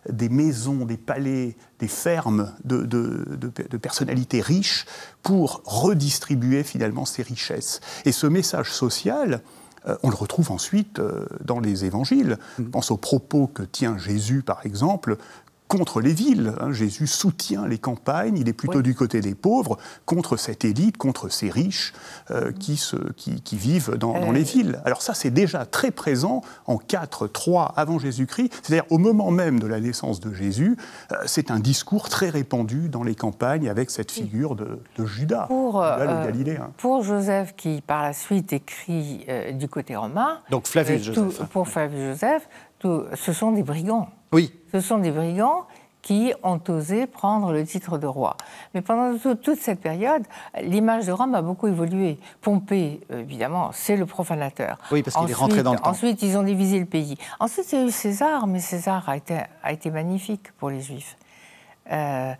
des maisons, des palais, des fermes de, de, de, de personnalités riches pour redistribuer finalement ces richesses. Et ce message social, euh, on le retrouve ensuite euh, dans les évangiles. Je pense aux propos que tient Jésus, par exemple, contre les villes. Hein. Jésus soutient les campagnes, il est plutôt oui. du côté des pauvres, contre cette élite, contre ces riches euh, qui, se, qui, qui vivent dans, euh... dans les villes. Alors ça, c'est déjà très présent en quatre, trois avant Jésus-Christ. C'est-à-dire au moment même de la naissance de Jésus, euh, c'est un discours très répandu dans les campagnes avec cette figure de, de Judas, pour, Judas euh, le Galiléen. Pour Joseph, qui par la suite écrit euh, du côté romain... Donc Flavius euh, Joseph. Tout, pour Flavius Joseph, tout, ce sont des brigands. Oui. Ce sont des brigands qui ont osé prendre le titre de roi. Mais pendant tout, toute cette période, l'image de Rome a beaucoup évolué. Pompée, évidemment, c'est le profanateur. Oui, parce qu'il est rentré dans le temps. Ensuite, ils ont divisé le pays. Ensuite, il y a eu César, mais César a été, a été magnifique pour les Juifs. Euh,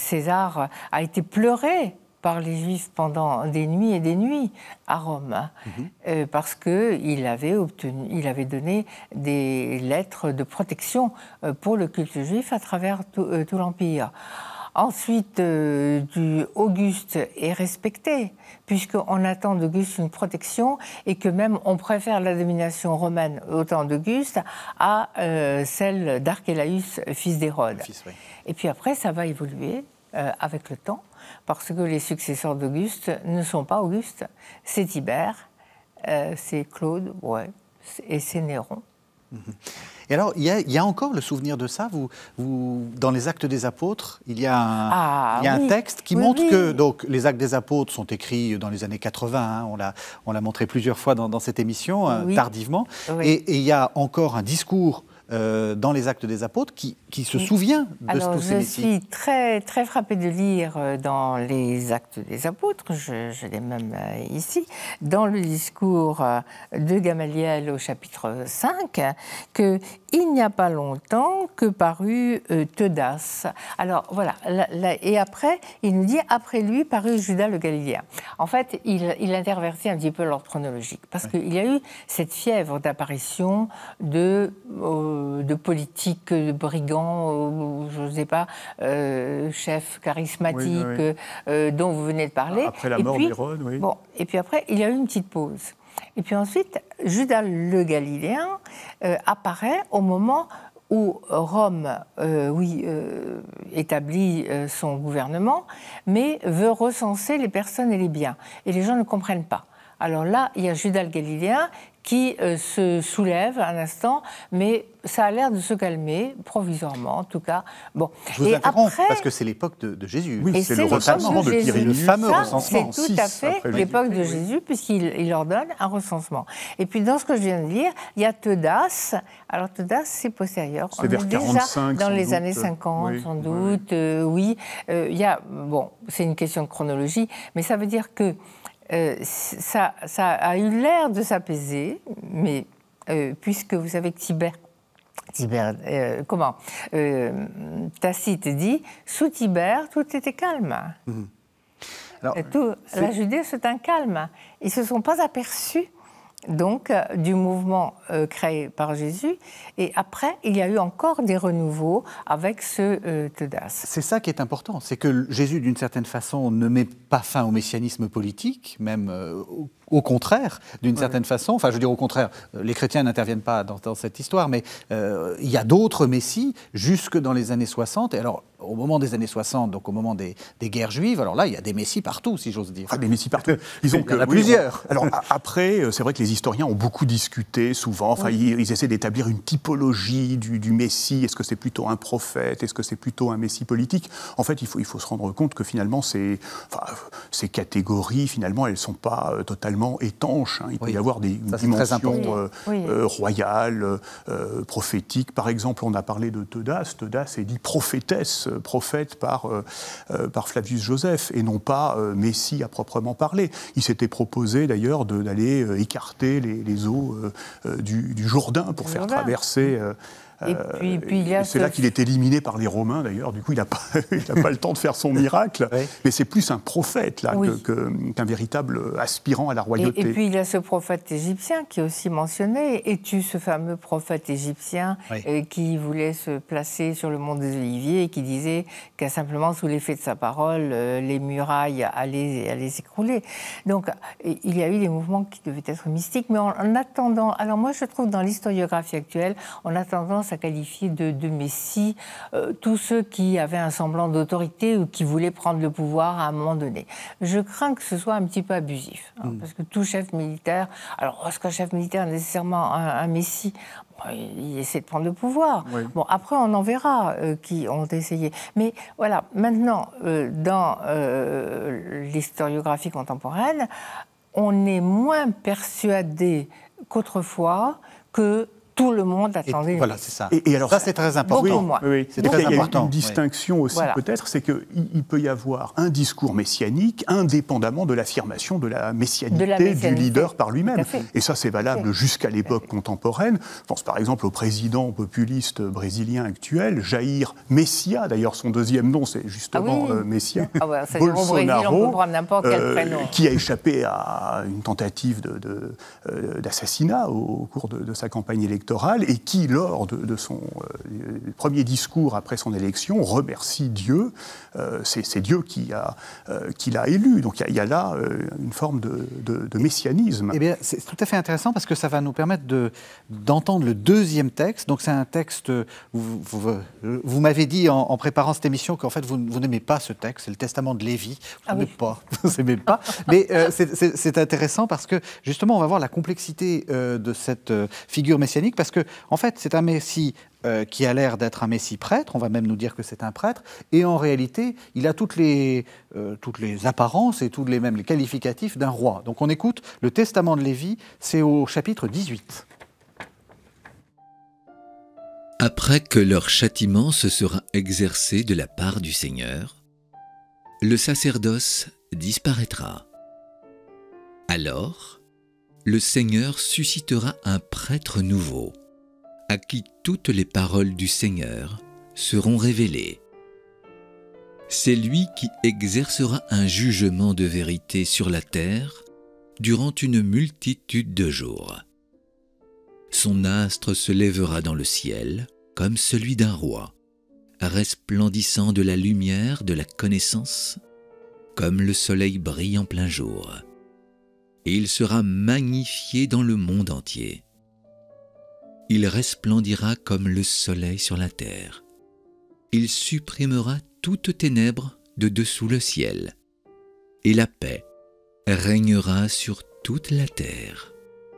César a été pleuré par les Juifs pendant des nuits et des nuits à Rome, hein, mm-hmm. euh, parce qu'il avait obtenu, il avait donné des lettres de protection euh, pour le culte juif à travers tout, euh, tout l'Empire. Ensuite, euh, du Auguste est respecté, puisqu'on attend d'Auguste une protection et que même on préfère la domination romaine au temps d'Auguste à euh, celle d'Archélaüs, fils d'Hérode. Oui. Et puis après, ça va évoluer euh, avec le temps, parce que les successeurs d'Auguste ne sont pas Auguste, c'est Tibère, euh, c'est Claude, ouais, et c'est Néron. Mmh. Et alors, il y, a, il y a encore le souvenir de ça. Vous, vous, dans les Actes des Apôtres, il y a un, ah, il y a oui. un texte qui oui, montre oui. que donc, les Actes des Apôtres sont écrits dans les années quatre-vingts. Hein, on, l'a, on l'a montré plusieurs fois dans, dans cette émission, oui. euh, tardivement. Oui. Et, et il y a encore un discours euh, dans les Actes des Apôtres qui, qui se oui. souvient de alors, tous ces récits. Je suis très, très frappée de lire dans les Actes des Apôtres, je, je l'ai même euh, ici, dans le discours euh, de Gamaliel au chapitre cinq, qu'il n'y a pas longtemps que parut euh, Teudas. Alors voilà, la, la, et après, il nous dit, après lui parut Judas le Galiléen. En fait, il, il intervertit un petit peu l'ordre chronologique, parce oui. qu'il y a eu cette fièvre d'apparition de, euh, de politiques, de brigands, euh, je ne sais pas, euh, chefs charismatiques oui, oui, oui. Euh, dont vous venez de parler. Après la et mort puis, d'Hérode, oui. Bon, et puis après, il y a eu une petite pause. Et puis ensuite, Judas le Galiléen euh, apparaît au moment où Rome, euh, oui, euh, établit euh, son gouvernement, mais veut recenser les personnes et les biens. Et les gens ne comprennent pas. Alors là, il y a Judas le Galiléen qui euh, se soulève un instant, mais ça a l'air de se calmer, provisoirement en tout cas. Bon. Je vous et interromps, après, parce que c'est l'époque de, de Jésus. Oui, et c'est, c'est le recensement de Quirinius. Le fameux ça, recensement. C'est tout à fait l'époque de Jésus, puisqu'il il ordonne un recensement. Et puis dans ce que je viens de lire, il y a Teudas. Alors Teudas, c'est postérieur. C'est vers quarante-cinq, déjà dans les doute. années cinquante, oui, sans doute. Oui, euh, oui. Euh, il y a, bon, c'est une question de chronologie, mais ça veut dire que Euh, ça, ça a eu l'air de s'apaiser, mais euh, puisque vous savez que Tibère, Tibère euh, comment euh, Tacite dit, sous Tibère, tout était calme. Mmh. Alors, tout, la Judée, c'est un calme. Ils ne se sont pas aperçus donc euh, du mouvement euh, créé par Jésus. Et après, il y a eu encore des renouveaux avec ce euh, Teudas. C'est ça qui est important, c'est que Jésus, d'une certaine façon, ne met pas fin au messianisme politique, même euh, au, au contraire, d'une ouais. certaine façon. Enfin, je veux dire au contraire, les chrétiens n'interviennent pas dans, dans cette histoire, mais euh, il y a d'autres messies jusque dans les années soixante. Et alors, au moment des années soixante, donc au moment des, des guerres juives, alors là, il y a des messies partout, si j'ose dire. Ah, des messies partout. Ils ont il y en a oui, plusieurs. On, alors après, c'est vrai que les historiens ont beaucoup discuté, souvent. Enfin, oui. ils, ils essaient d'établir une typologie du, du messie. Est-ce que c'est plutôt un prophète? Est-ce que c'est plutôt un messie politique? En fait, il faut, il faut se rendre compte que finalement, ces, enfin, ces catégories, finalement, elles ne sont pas euh, totalement étanches. Hein. Il oui. peut y avoir des Ça, dimensions euh, oui. euh, royales, euh, prophétiques. Par exemple, on a parlé de Teudas. Teudas est dit prophétesse. Prophète par, euh, par Flavius Joseph, et non pas euh, Messie à proprement parler. Il s'était proposé d'ailleurs de, d'aller euh, écarter les, les eaux euh, du, du Jourdain pour faire Jourdain. traverser euh, Et puis, puis il y a c'est ce... là qu'il est éliminé par les Romains, d'ailleurs. Du coup, il n'a pas, pas le temps de faire son miracle. Oui. Mais c'est plus un prophète, là, oui. que, que, qu'un véritable aspirant à la royauté. Et, et puis, il y a ce prophète égyptien qui est aussi mentionné. Es-tu ce fameux prophète égyptien oui. euh, qui voulait se placer sur le mont des Oliviers et qui disait qu'à simplement, sous l'effet de sa parole, euh, les murailles allaient, allaient s'écrouler. Donc, il y a eu des mouvements qui devaient être mystiques. Mais en, en attendant... Alors moi, je trouve dans l'historiographie actuelle, on a tendance à qualifier de, de messie euh, tous ceux qui avaient un semblant d'autorité ou qui voulaient prendre le pouvoir à un moment donné. Je crains que ce soit un petit peu abusif, hein, mm. parce que tout chef militaire... Alors, est-ce qu'un chef militaire est nécessairement un, un messie ? Bon, il essaie de prendre le pouvoir. Oui. Bon, après, on en verra euh, qui ont essayé. Mais voilà, maintenant, euh, dans euh, l'historiographie contemporaine, on est moins persuadé qu'autrefois que tout le monde attendait. Et, voilà, c'est ça. Et, et alors, ça, c'est très important. Beaucoup moins. Oui, oui. C'est très il y a important. Une distinction oui. aussi, voilà. peut-être, c'est qu'il il peut y avoir un discours messianique indépendamment de l'affirmation de la messianité, de la messianité. du leader par lui-même. Et ça, c'est valable jusqu'à l'époque contemporaine. Je pense par exemple au président populiste brésilien actuel, Jair Messias. D'ailleurs, son deuxième nom, c'est justement ah oui. euh, Messias. Ah ouais, Bolsonaro, on peut prendre n'importe quel euh, prénom. Qui a échappé à une tentative de, de, euh, d'assassinat au, au cours de, de sa campagne électorale. Et qui, lors de, de son euh, premier discours après son élection, remercie Dieu. Euh, c'est, c'est Dieu qui, a, euh, qui l'a élu. Donc il y, y a là euh, une forme de, de, de messianisme. Eh bien, c'est tout à fait intéressant parce que ça va nous permettre de, d'entendre le deuxième texte. Donc c'est un texte, vous, vous, vous m'avez dit en, en préparant cette émission qu'en fait vous, vous n'aimez pas ce texte, c'est le Testament de Lévi. Vous ah n'aimez oui. pas, vous n'aimez pas. Mais euh, c'est, c'est, c'est intéressant parce que justement on va voir la complexité euh, de cette euh, figure messianique. Parce que, en fait, c'est un messie euh, qui a l'air d'être un messie prêtre, on va même nous dire que c'est un prêtre, et en réalité, il a toutes les, euh, toutes les apparences et tous les, même les qualificatifs d'un roi. Donc on écoute le Testament de Lévi, c'est au chapitre dix-huit. Après que leur châtiment se sera exercé de la part du Seigneur, le sacerdoce disparaîtra. Alors, le Seigneur suscitera un prêtre nouveau, à qui toutes les paroles du Seigneur seront révélées. C'est lui qui exercera un jugement de vérité sur la terre durant une multitude de jours. Son astre se lèvera dans le ciel comme celui d'un roi, resplendissant de la lumière de la connaissance, comme le soleil brille en plein jour. Et il sera magnifié dans le monde entier. Il resplendira comme le soleil sur la terre. Il supprimera toute ténèbre de dessous le ciel, et la paix régnera sur toute la terre.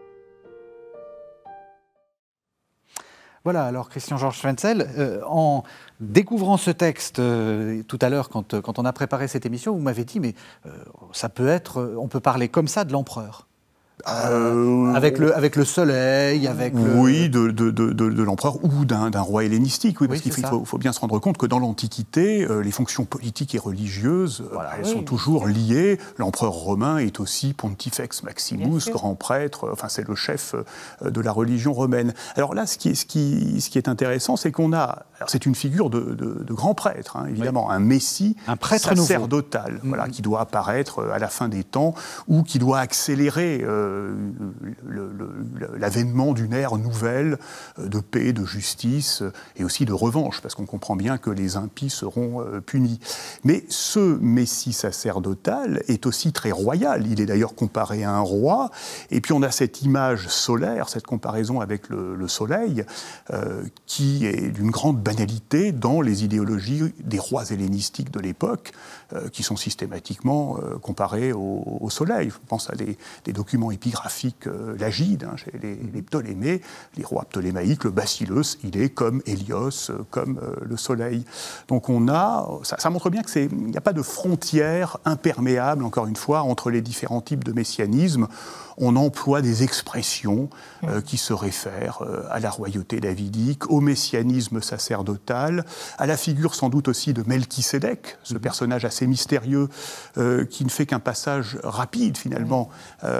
Voilà, alors Christian-Georges Schwenzel, euh, en découvrant ce texte euh, tout à l'heure, quand, quand on a préparé cette émission, vous m'avez dit, mais euh, ça peut être, on peut parler comme ça de l'empereur. Euh, avec, le, avec le soleil, avec le... Oui, de, de, de, de, de l'empereur ou d'un, d'un roi hellénistique, oui, parce oui, qu'il faut, faut bien se rendre compte que dans l'Antiquité, euh, les fonctions politiques et religieuses, voilà, elles oui, sont toujours liées. L'empereur romain est aussi Pontifex Maximus, grand prêtre, enfin c'est le chef euh, de la religion romaine. Alors là, ce qui est, ce qui, ce qui est intéressant, c'est qu'on a... Alors c'est une figure de, de, de grand prêtre, hein, évidemment, oui. un messie un prêtre sacerdotal, nouveau. Voilà, mmh. qui doit apparaître à la fin des temps, ou qui doit accélérer... Euh, Le, le, l'avènement d'une ère nouvelle de paix, de justice et aussi de revanche, parce qu'on comprend bien que les impies seront euh, punis. Mais ce messie sacerdotal est aussi très royal. Il est d'ailleurs comparé à un roi. Et puis on a cette image solaire, cette comparaison avec le, le soleil, euh, qui est d'une grande banalité dans les idéologies des rois hellénistiques de l'époque, euh, qui sont systématiquement euh, comparés au, au soleil. Je pense à des, des documents épigraphique euh, l'Agide, hein, chez les, les Ptolémées, les rois ptolémaïques, le Bacillus, il est comme Hélios, euh, comme euh, le Soleil. Donc on a, ça, ça montre bien qu'il n'y a pas de frontière imperméable, encore une fois, entre les différents types de messianisme. On emploie des expressions euh, qui se réfèrent euh, à la royauté davidique, au messianisme sacerdotal, à la figure sans doute aussi de Melchisédek, ce personnage assez mystérieux euh, qui ne fait qu'un passage rapide finalement euh,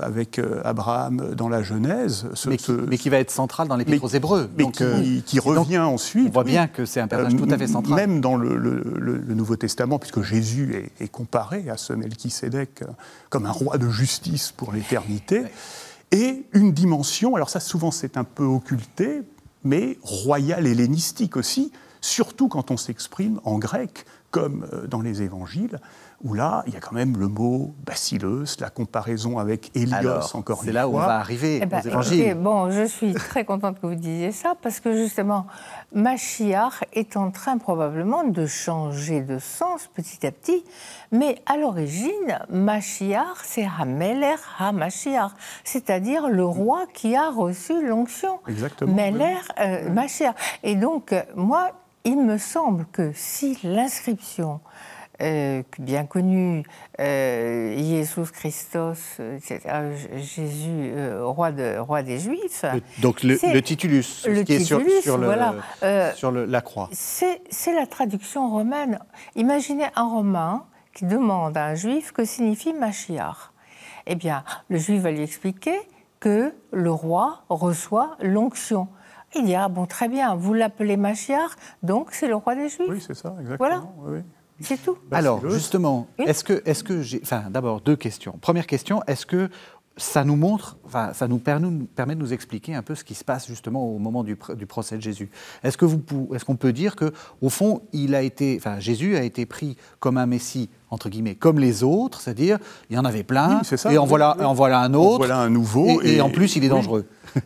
avec euh, Abraham dans la Genèse. Ce, mais, qui, ce, mais qui va être central dans l'Épître aux Hébreux. Mais donc, qui, euh, qui revient donc, ensuite. On voit oui, bien que c'est un personnage euh, tout à fait central. Même dans le, le, le, le Nouveau Testament, puisque Jésus est, est comparé à ce Melchisédek comme un roi de justice pour l'éternité. Ouais. Et une dimension, alors ça souvent c'est un peu occulté, mais royale hellénistique aussi, surtout quand on s'exprime en grec, comme dans les évangiles, où là, il y a quand même le mot basileus, la comparaison avec Hélios, alors, encore une fois. C'est là où on va arriver eh ben, aux évangiles. Écoutez, bon, je suis très contente que vous disiez ça, parce que justement, Machiach est en train probablement de changer de sens petit à petit, mais à l'origine, Machiach, c'est Hameler HaMashiach, c'est-à-dire le roi qui a reçu l'onction. Exactement. Meler, oui. euh, Machiach. Et donc, moi, il me semble que si l'inscription euh, bien connue, euh, Jésus Christos, et cetera, Jésus, euh, roi, de, roi des Juifs... Le, donc le, le titulus, le qui titulus, est sur, sur, le, voilà. euh, sur le, la croix. C'est la traduction romaine. Imaginez un Romain qui demande à un Juif que signifie Machiach. Eh bien, le Juif va lui expliquer que le roi reçoit l'onction. Il dit, ah bon, très bien, vous l'appelez Machiach, donc c'est le roi des Juifs. Oui, c'est ça, exactement. Voilà, oui. c'est tout. Alors, justement, oui. est-ce que, est-ce que j'ai... Enfin, d'abord, deux questions. Première question, est-ce que ça nous montre, enfin, ça nous permet de nous expliquer un peu ce qui se passe justement au moment du, du procès de Jésus. Est-ce que vous, est-ce qu'on peut dire que, au fond, il a été, enfin, Jésus a été pris comme un Messie entre guillemets, comme les autres, c'est-à-dire il y en avait plein, oui, ça, et en, oui, voilà, oui. en voilà un autre, en voilà un nouveau, et, et, et en plus il est dangereux.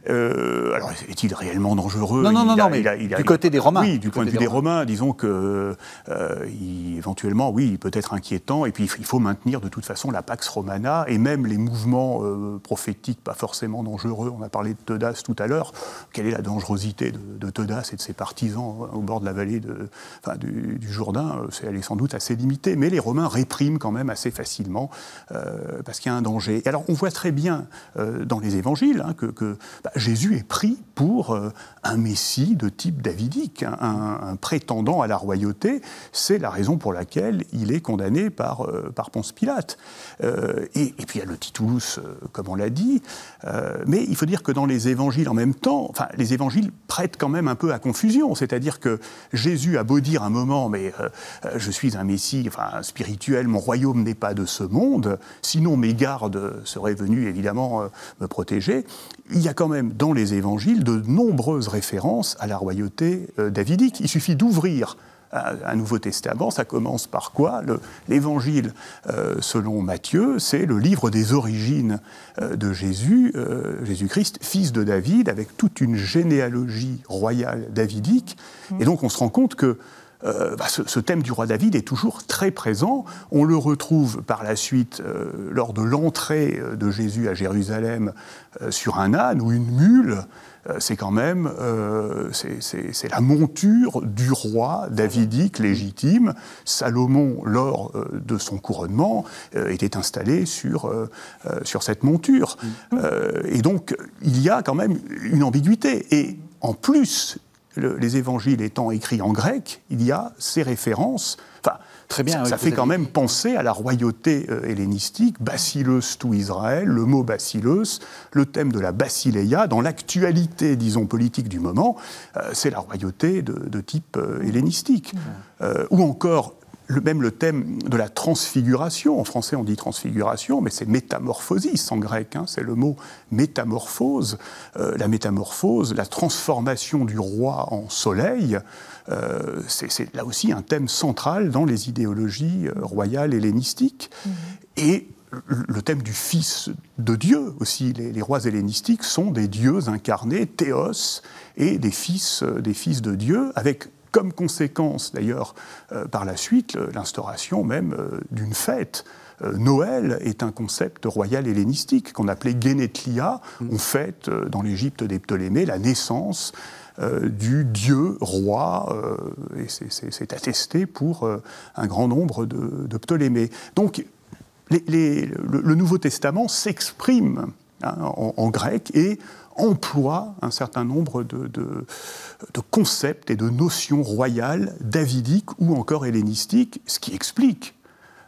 Euh, alors, est-il réellement dangereux? Non, non, non, il a, non mais il a, il a, du côté des Romains. Oui, du, du point de vue des Romains, Romains disons que, euh, il, éventuellement, oui, il peut être inquiétant, et puis il faut maintenir de toute façon la Pax Romana, et même les mouvements euh, prophétiques pas forcément dangereux. On a parlé de Teudas tout à l'heure. Quelle est la dangerosité de, de Teudas et de ses partisans au bord de la vallée de, enfin, du, du Jourdain? Elle est sans doute assez limitée, mais les Romains répriment quand même assez facilement, euh, parce qu'il y a un danger. Et alors, on voit très bien euh, dans les évangiles hein, que, que bah, Jésus est pris pour euh, un messie de type davidique, un, un, un prétendant à la royauté. C'est la raison pour laquelle il est condamné par, euh, par Ponce Pilate. Euh, et, et puis il y a le titulus, euh, comme on l'a dit, euh, mais il faut dire que dans les évangiles en même temps, enfin, les évangiles prêtent quand même un peu à confusion, c'est-à-dire que Jésus a beau dire un moment, mais euh, je suis un messie enfin, spirituel, mon royaume n'est pas de ce monde, sinon mes gardes seraient venus évidemment euh, me protéger. Il y a quand même dans les évangiles de nombreuses références à la royauté euh, davidique. Il suffit d'ouvrir un, un Nouveau Testament, ça commence par quoi? L'évangile euh, selon Matthieu, c'est le livre des origines euh, de Jésus, euh, Jésus-Christ, fils de David, avec toute une généalogie royale davidique. Mmh. Et donc on se rend compte que Euh, bah, ce, ce thème du roi David est toujours très présent. On le retrouve par la suite euh, lors de l'entrée de Jésus à Jérusalem euh, sur un âne ou une mule. Euh, c'est quand même euh, c'est la monture du roi davidique légitime. Salomon, lors euh, de son couronnement, euh, était installé sur, euh, sur cette monture. Euh, et donc, il y a quand même une ambiguïté. Et en plus, Le, les évangiles étant écrits en grec, il y a ces références. Enfin, très bien. Ça, oui, ça fait quand même penser à la royauté euh, hellénistique, Basileus tout Israël, le mot Basileus, le thème de la Basileia, dans l'actualité, disons, politique du moment, euh, c'est la royauté de, de type euh, hellénistique. Mmh. Euh, ou encore, le, même le thème de la transfiguration, en français on dit transfiguration, mais c'est métamorphosis en grec, hein, c'est le mot métamorphose, euh, la métamorphose, la transformation du roi en soleil, euh, c'est là aussi un thème central dans les idéologies euh, royales hellénistiques. Mmh. Et le thème du Fils de Dieu aussi, les, les rois hellénistiques sont des dieux incarnés, théos, et des fils, euh, des fils de Dieu, avec comme conséquence, d'ailleurs, euh, par la suite, l'instauration même euh, d'une fête. Euh, Noël est un concept royal hellénistique qu'on appelait Génétlia. Mmh. On fête, euh, dans l'Égypte des Ptolémées, la naissance euh, du dieu roi, euh, et c'est attesté pour euh, un grand nombre de, de Ptolémées. Donc, les, les, le, le Nouveau Testament s'exprime hein, en, en grec et emploie un certain nombre de, de, de concepts et de notions royales, davidiques ou encore hellénistiques, ce qui explique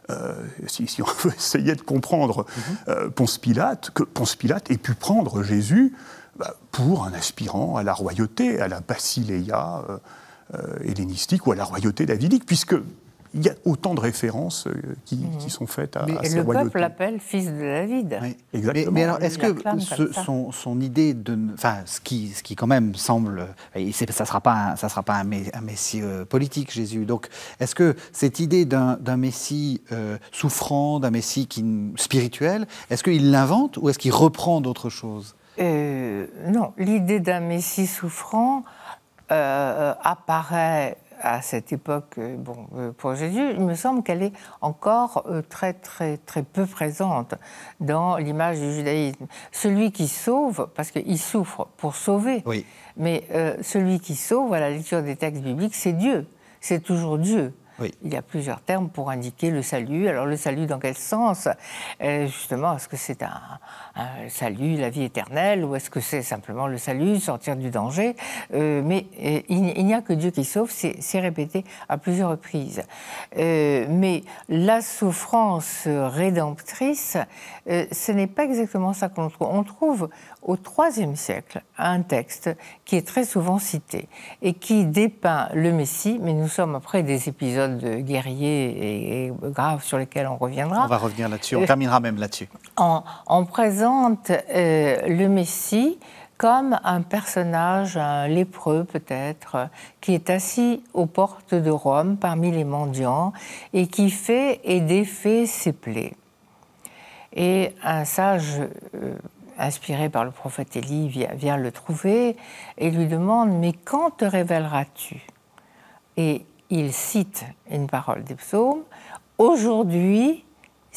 euh, si, si on veut essayer de comprendre mm-hmm. euh, Ponce Pilate, que Ponce Pilate ait pu prendre Jésus bah, pour un aspirant à la royauté, à la basileia euh, euh, hellénistique ou à la royauté davidique, puisque il y a autant de références euh, qui, mmh. qui sont faites à, mais à ces le royautés. Le peuple l'appelle fils de David. Oui. Exactement. Mais, mais alors, est-ce que ce, son, son idée de... Enfin, ce qui, ce qui quand même semble... Ça ne sera pas un, ça sera pas un, un messie euh, politique, Jésus. Donc, est-ce que cette idée d'un, d'un messie euh, souffrant, d'un messie qui, spirituel, est-ce qu'il l'invente ou est-ce qu'il reprend d'autres choses? euh, Non, l'idée d'un messie souffrant euh, apparaît... à cette époque, bon, pour Jésus, il me semble qu'elle est encore très, très, très peu présente dans l'image du judaïsme. Celui qui sauve, parce qu'il souffre pour sauver, oui. mais euh, celui qui sauve, à la lecture des textes bibliques, c'est Dieu, c'est toujours Dieu. Oui. Il y a plusieurs termes pour indiquer le salut. Alors le salut dans quel sens? euh, Justement, est-ce que c'est un, un salut, la vie éternelle, ou est-ce que c'est simplement le salut, sortir du danger? euh, Mais euh, il, il n'y a que Dieu qui sauve, c'est, c'est répété à plusieurs reprises. Euh, mais la souffrance rédemptrice, euh, ce n'est pas exactement ça qu'on trouve. On trouve au troisième siècle un texte qui est très souvent cité et qui dépeint le Messie, mais nous sommes après des épisodes de guerriers et, et graves sur lesquels on reviendra. On va revenir là-dessus, on euh, terminera même là-dessus. On, on présente euh, le Messie comme un personnage, un lépreux peut-être, qui est assis aux portes de Rome parmi les mendiants et qui fait et défait ses plaies. Et un sage... Euh, inspiré par le prophète Élie, vient le trouver et lui demande « Mais quand te révéleras-tu » Et il cite une parole des psaumes « Aujourd'hui,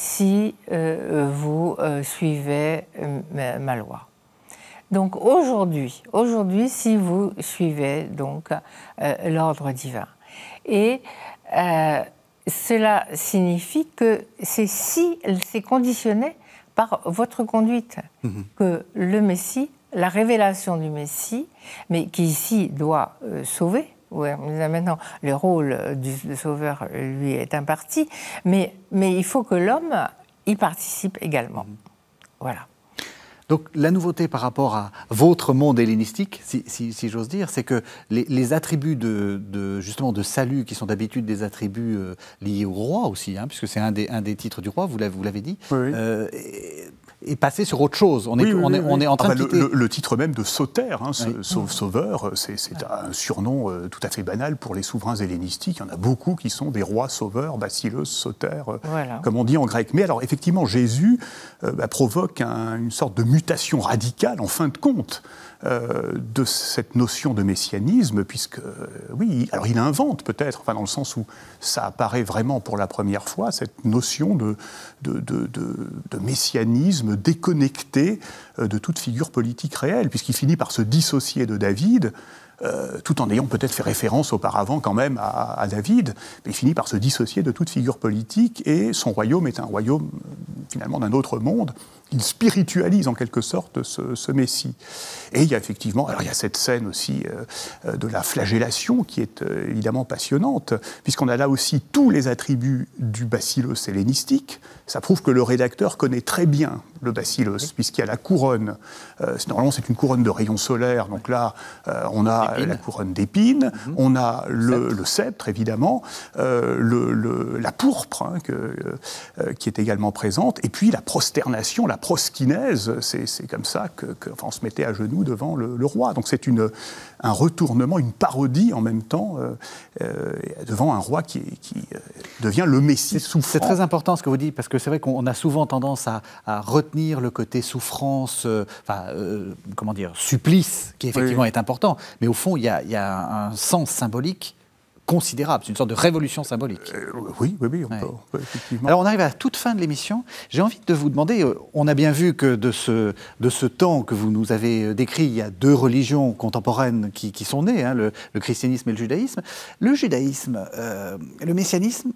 si euh, vous euh, suivez euh, ma, ma loi ». Donc aujourd'hui, aujourd'hui, si vous suivez donc euh, l'ordre divin. Et euh, cela signifie que c'est si, c'est conditionné par votre conduite, mmh. que le Messie, la révélation du Messie, mais qui ici doit euh, sauver, ouais, maintenant le rôle du, du sauveur lui est imparti, mais, mais il faut que l'homme y participe également. Mmh. Voilà. Donc la nouveauté par rapport à votre monde hellénistique, si, si, si j'ose dire, c'est que les, les attributs de, de, justement, de salut, qui sont d'habitude des attributs euh, liés au roi aussi, hein, puisque c'est un des, un des titres du roi, vous l'avez, vous l'avez dit, oui, oui. Euh, et, et passer sur autre chose. On est, oui, oui, on est, oui, on est en train enfin, de quitter... le, le, le titre même de Sauter, hein, oui. sauve, sauveur, c'est, c'est un surnom euh, tout à fait banal pour les souverains hellénistiques. Il y en a beaucoup qui sont des rois sauveurs, Basileus, Sauter, euh, voilà. comme on dit en grec. Mais alors, effectivement, Jésus euh, bah, provoque un, une sorte de mutation radicale, en fin de compte, euh, de cette notion de messianisme, puisque, euh, oui, alors il invente peut-être, enfin, dans le sens où ça apparaît vraiment pour la première fois, cette notion de, de, de, de, de messianisme déconnecté euh, de toute figure politique réelle, puisqu'il finit par se dissocier de David, Euh, tout en ayant peut-être fait référence auparavant quand même à, à David, mais il finit par se dissocier de toute figure politique et son royaume est un royaume finalement d'un autre monde. Il spiritualise en quelque sorte ce, ce Messie. Et il y a effectivement, alors il y a cette scène aussi euh, de la flagellation qui est euh, évidemment passionnante, puisqu'on a là aussi tous les attributs du basileus hellénistique. Ça prouve que le rédacteur connaît très bien le basileus, oui. puisqu'il y a la couronne. Euh, c'est, normalement, c'est une couronne de rayons solaires. Donc là, euh, on a Épine. la couronne d'épines, mm-hmm. on a le, sceptre. le sceptre, évidemment, euh, le, le, la pourpre, hein, que, euh, qui est également présente, et puis la prosternation, la proskinèse, c'est, c'est comme ça que, que, enfin, on se mettait à genoux devant le, le roi. Donc c'est une, un retournement, une parodie en même temps, euh, euh, devant un roi qui, qui euh, devient le Messie souffrant. C'est très important ce que vous dites, parce que c'est vrai qu'on a souvent tendance à, à retenir le côté souffrance, euh, enfin, euh, comment dire, supplice, qui effectivement oui. est important, mais au fond, il y a, il y a un sens symbolique considérable, c'est une sorte de révolution symbolique. Euh, oui, oui, oui, on ouais. peut, on peut, effectivement. Alors on arrive à la toute fin de l'émission, j'ai envie de vous demander, on a bien vu que de ce, de ce temps que vous nous avez décrit, il y a deux religions contemporaines qui, qui sont nées, hein, le, le christianisme et le judaïsme. Le judaïsme, euh, le messianisme,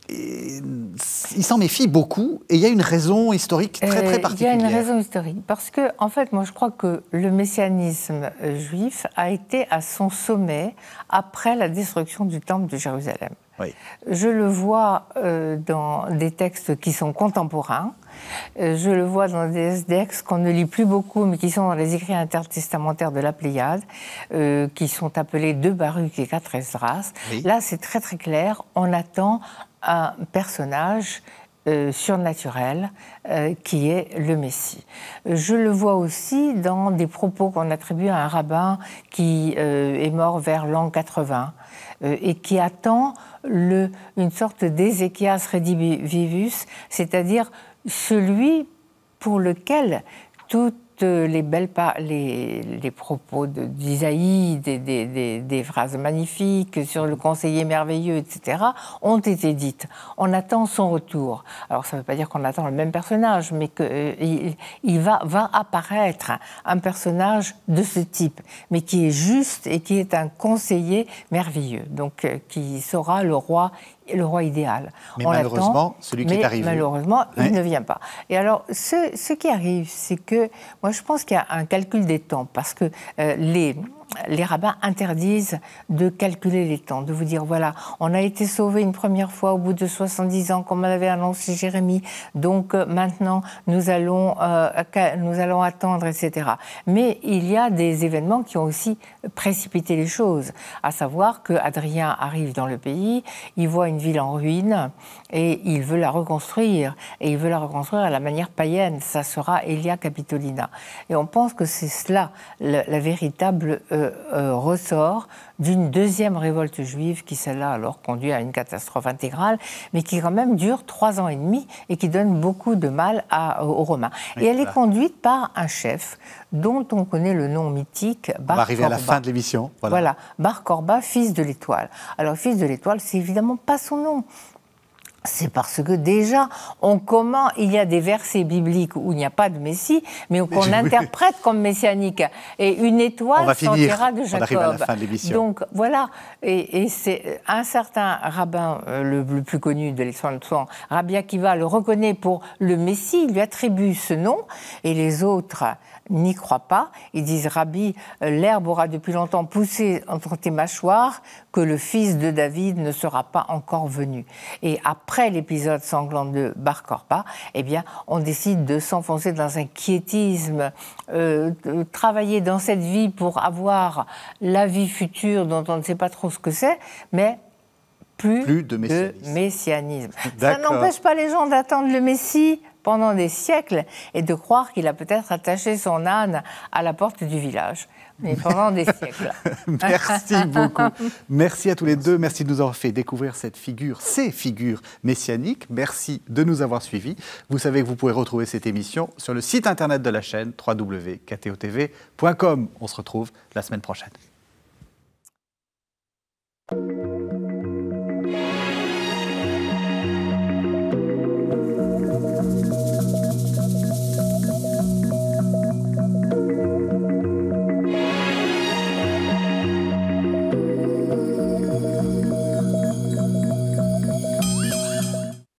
et il s'en méfie beaucoup, et il y a une raison historique très, très particulière. Il y a une raison historique, parce que, en fait, moi je crois que le messianisme juif a été à son sommet après la destruction du temple de Jérusalem. Oui. Je le vois euh, dans des textes qui sont contemporains. Euh, je le vois dans des textes qu'on ne lit plus beaucoup, mais qui sont dans les écrits intertestamentaires de la Pléiade, euh, qui sont appelés deux Baruch et quatre Esdras. Oui. Là, c'est très très clair. On attend un personnage Euh, surnaturel, euh, qui est le Messie. Je le vois aussi dans des propos qu'on attribue à un rabbin qui euh, est mort vers l'an quatre-vingts euh, et qui attend le, une sorte d'Ézéchias redivivus, c'est-à-dire celui pour lequel toutes les belles pa- les, les propos de, d'Isaïe, des, des, des, des phrases magnifiques sur le conseiller merveilleux, et cetera, ont été dites. On attend son retour. Alors, ça ne veut pas dire qu'on attend le même personnage, mais qu'il euh, il va, va apparaître un personnage de ce type, mais qui est juste et qui est un conseiller merveilleux, donc euh, qui sera le roi le roi idéal. Mais on malheureusement, celui qui est arrivé... malheureusement, il oui. ne vient pas. Et alors, ce, ce qui arrive, c'est que, moi je pense qu'il y a un calcul des temps, parce que euh, les... les rabbins interdisent de calculer les temps, de vous dire, voilà, on a été sauvé une première fois au bout de soixante-dix ans, comme l'avait annoncé Jérémie, donc euh, maintenant, nous allons, euh, nous allons attendre, et cetera. Mais il y a des événements qui ont aussi précipité les choses, à savoir que Adrien arrive dans le pays, il voit une ville en ruine, et il veut la reconstruire, et il veut la reconstruire à la manière païenne, ça sera Aelia Capitolina. Et on pense que c'est cela, la, la véritable... Euh, Euh, euh, ressort d'une deuxième révolte juive qui, celle-là, alors conduit à une catastrophe intégrale, mais qui quand même dure trois ans et demi et qui donne beaucoup de mal à, aux Romains. Oui, et elle voilà. est conduite par un chef dont on connaît le nom mythique, Bar Korba. On va arriver à la fin de l'émission. Voilà, voilà Bar Korba, fils de l'Étoile. Alors, fils de l'Étoile, c'est évidemment pas son nom. C'est parce que déjà, on comment, il y a des versets bibliques où il n'y a pas de Messie, mais qu'on mais interprète comme messianique. Et une étoile sortira de Jacob. On arrive à la fin de l'émission. Donc voilà, et, et c'est un certain rabbin, euh, le, le plus connu de l'histoire de son, Rabbi Akiva, le reconnaît pour le Messie, il lui attribue ce nom, et les autres n'y croient pas. Ils disent, Rabbi, l'herbe aura depuis longtemps poussé entre tes mâchoires, que le fils de David ne sera pas encore venu. Et après l'épisode sanglant de Bar Korba, eh bien, on décide de s'enfoncer dans un quiétisme, euh, de travailler dans cette vie pour avoir la vie future dont on ne sait pas trop ce que c'est, mais plus, plus de messianisme. De messianisme. Ça n'empêche pas les gens d'attendre le Messie pendant des siècles et de croire qu'il a peut-être attaché son âne à la porte du village. Mais pendant des siècles. Merci beaucoup. Merci à tous les deux. Merci de nous avoir fait découvrir cette figure, ces figures messianiques. Merci de nous avoir suivis. Vous savez que vous pouvez retrouver cette émission sur le site internet de la chaîne w w w point k t o t v point com. On se retrouve la semaine prochaine.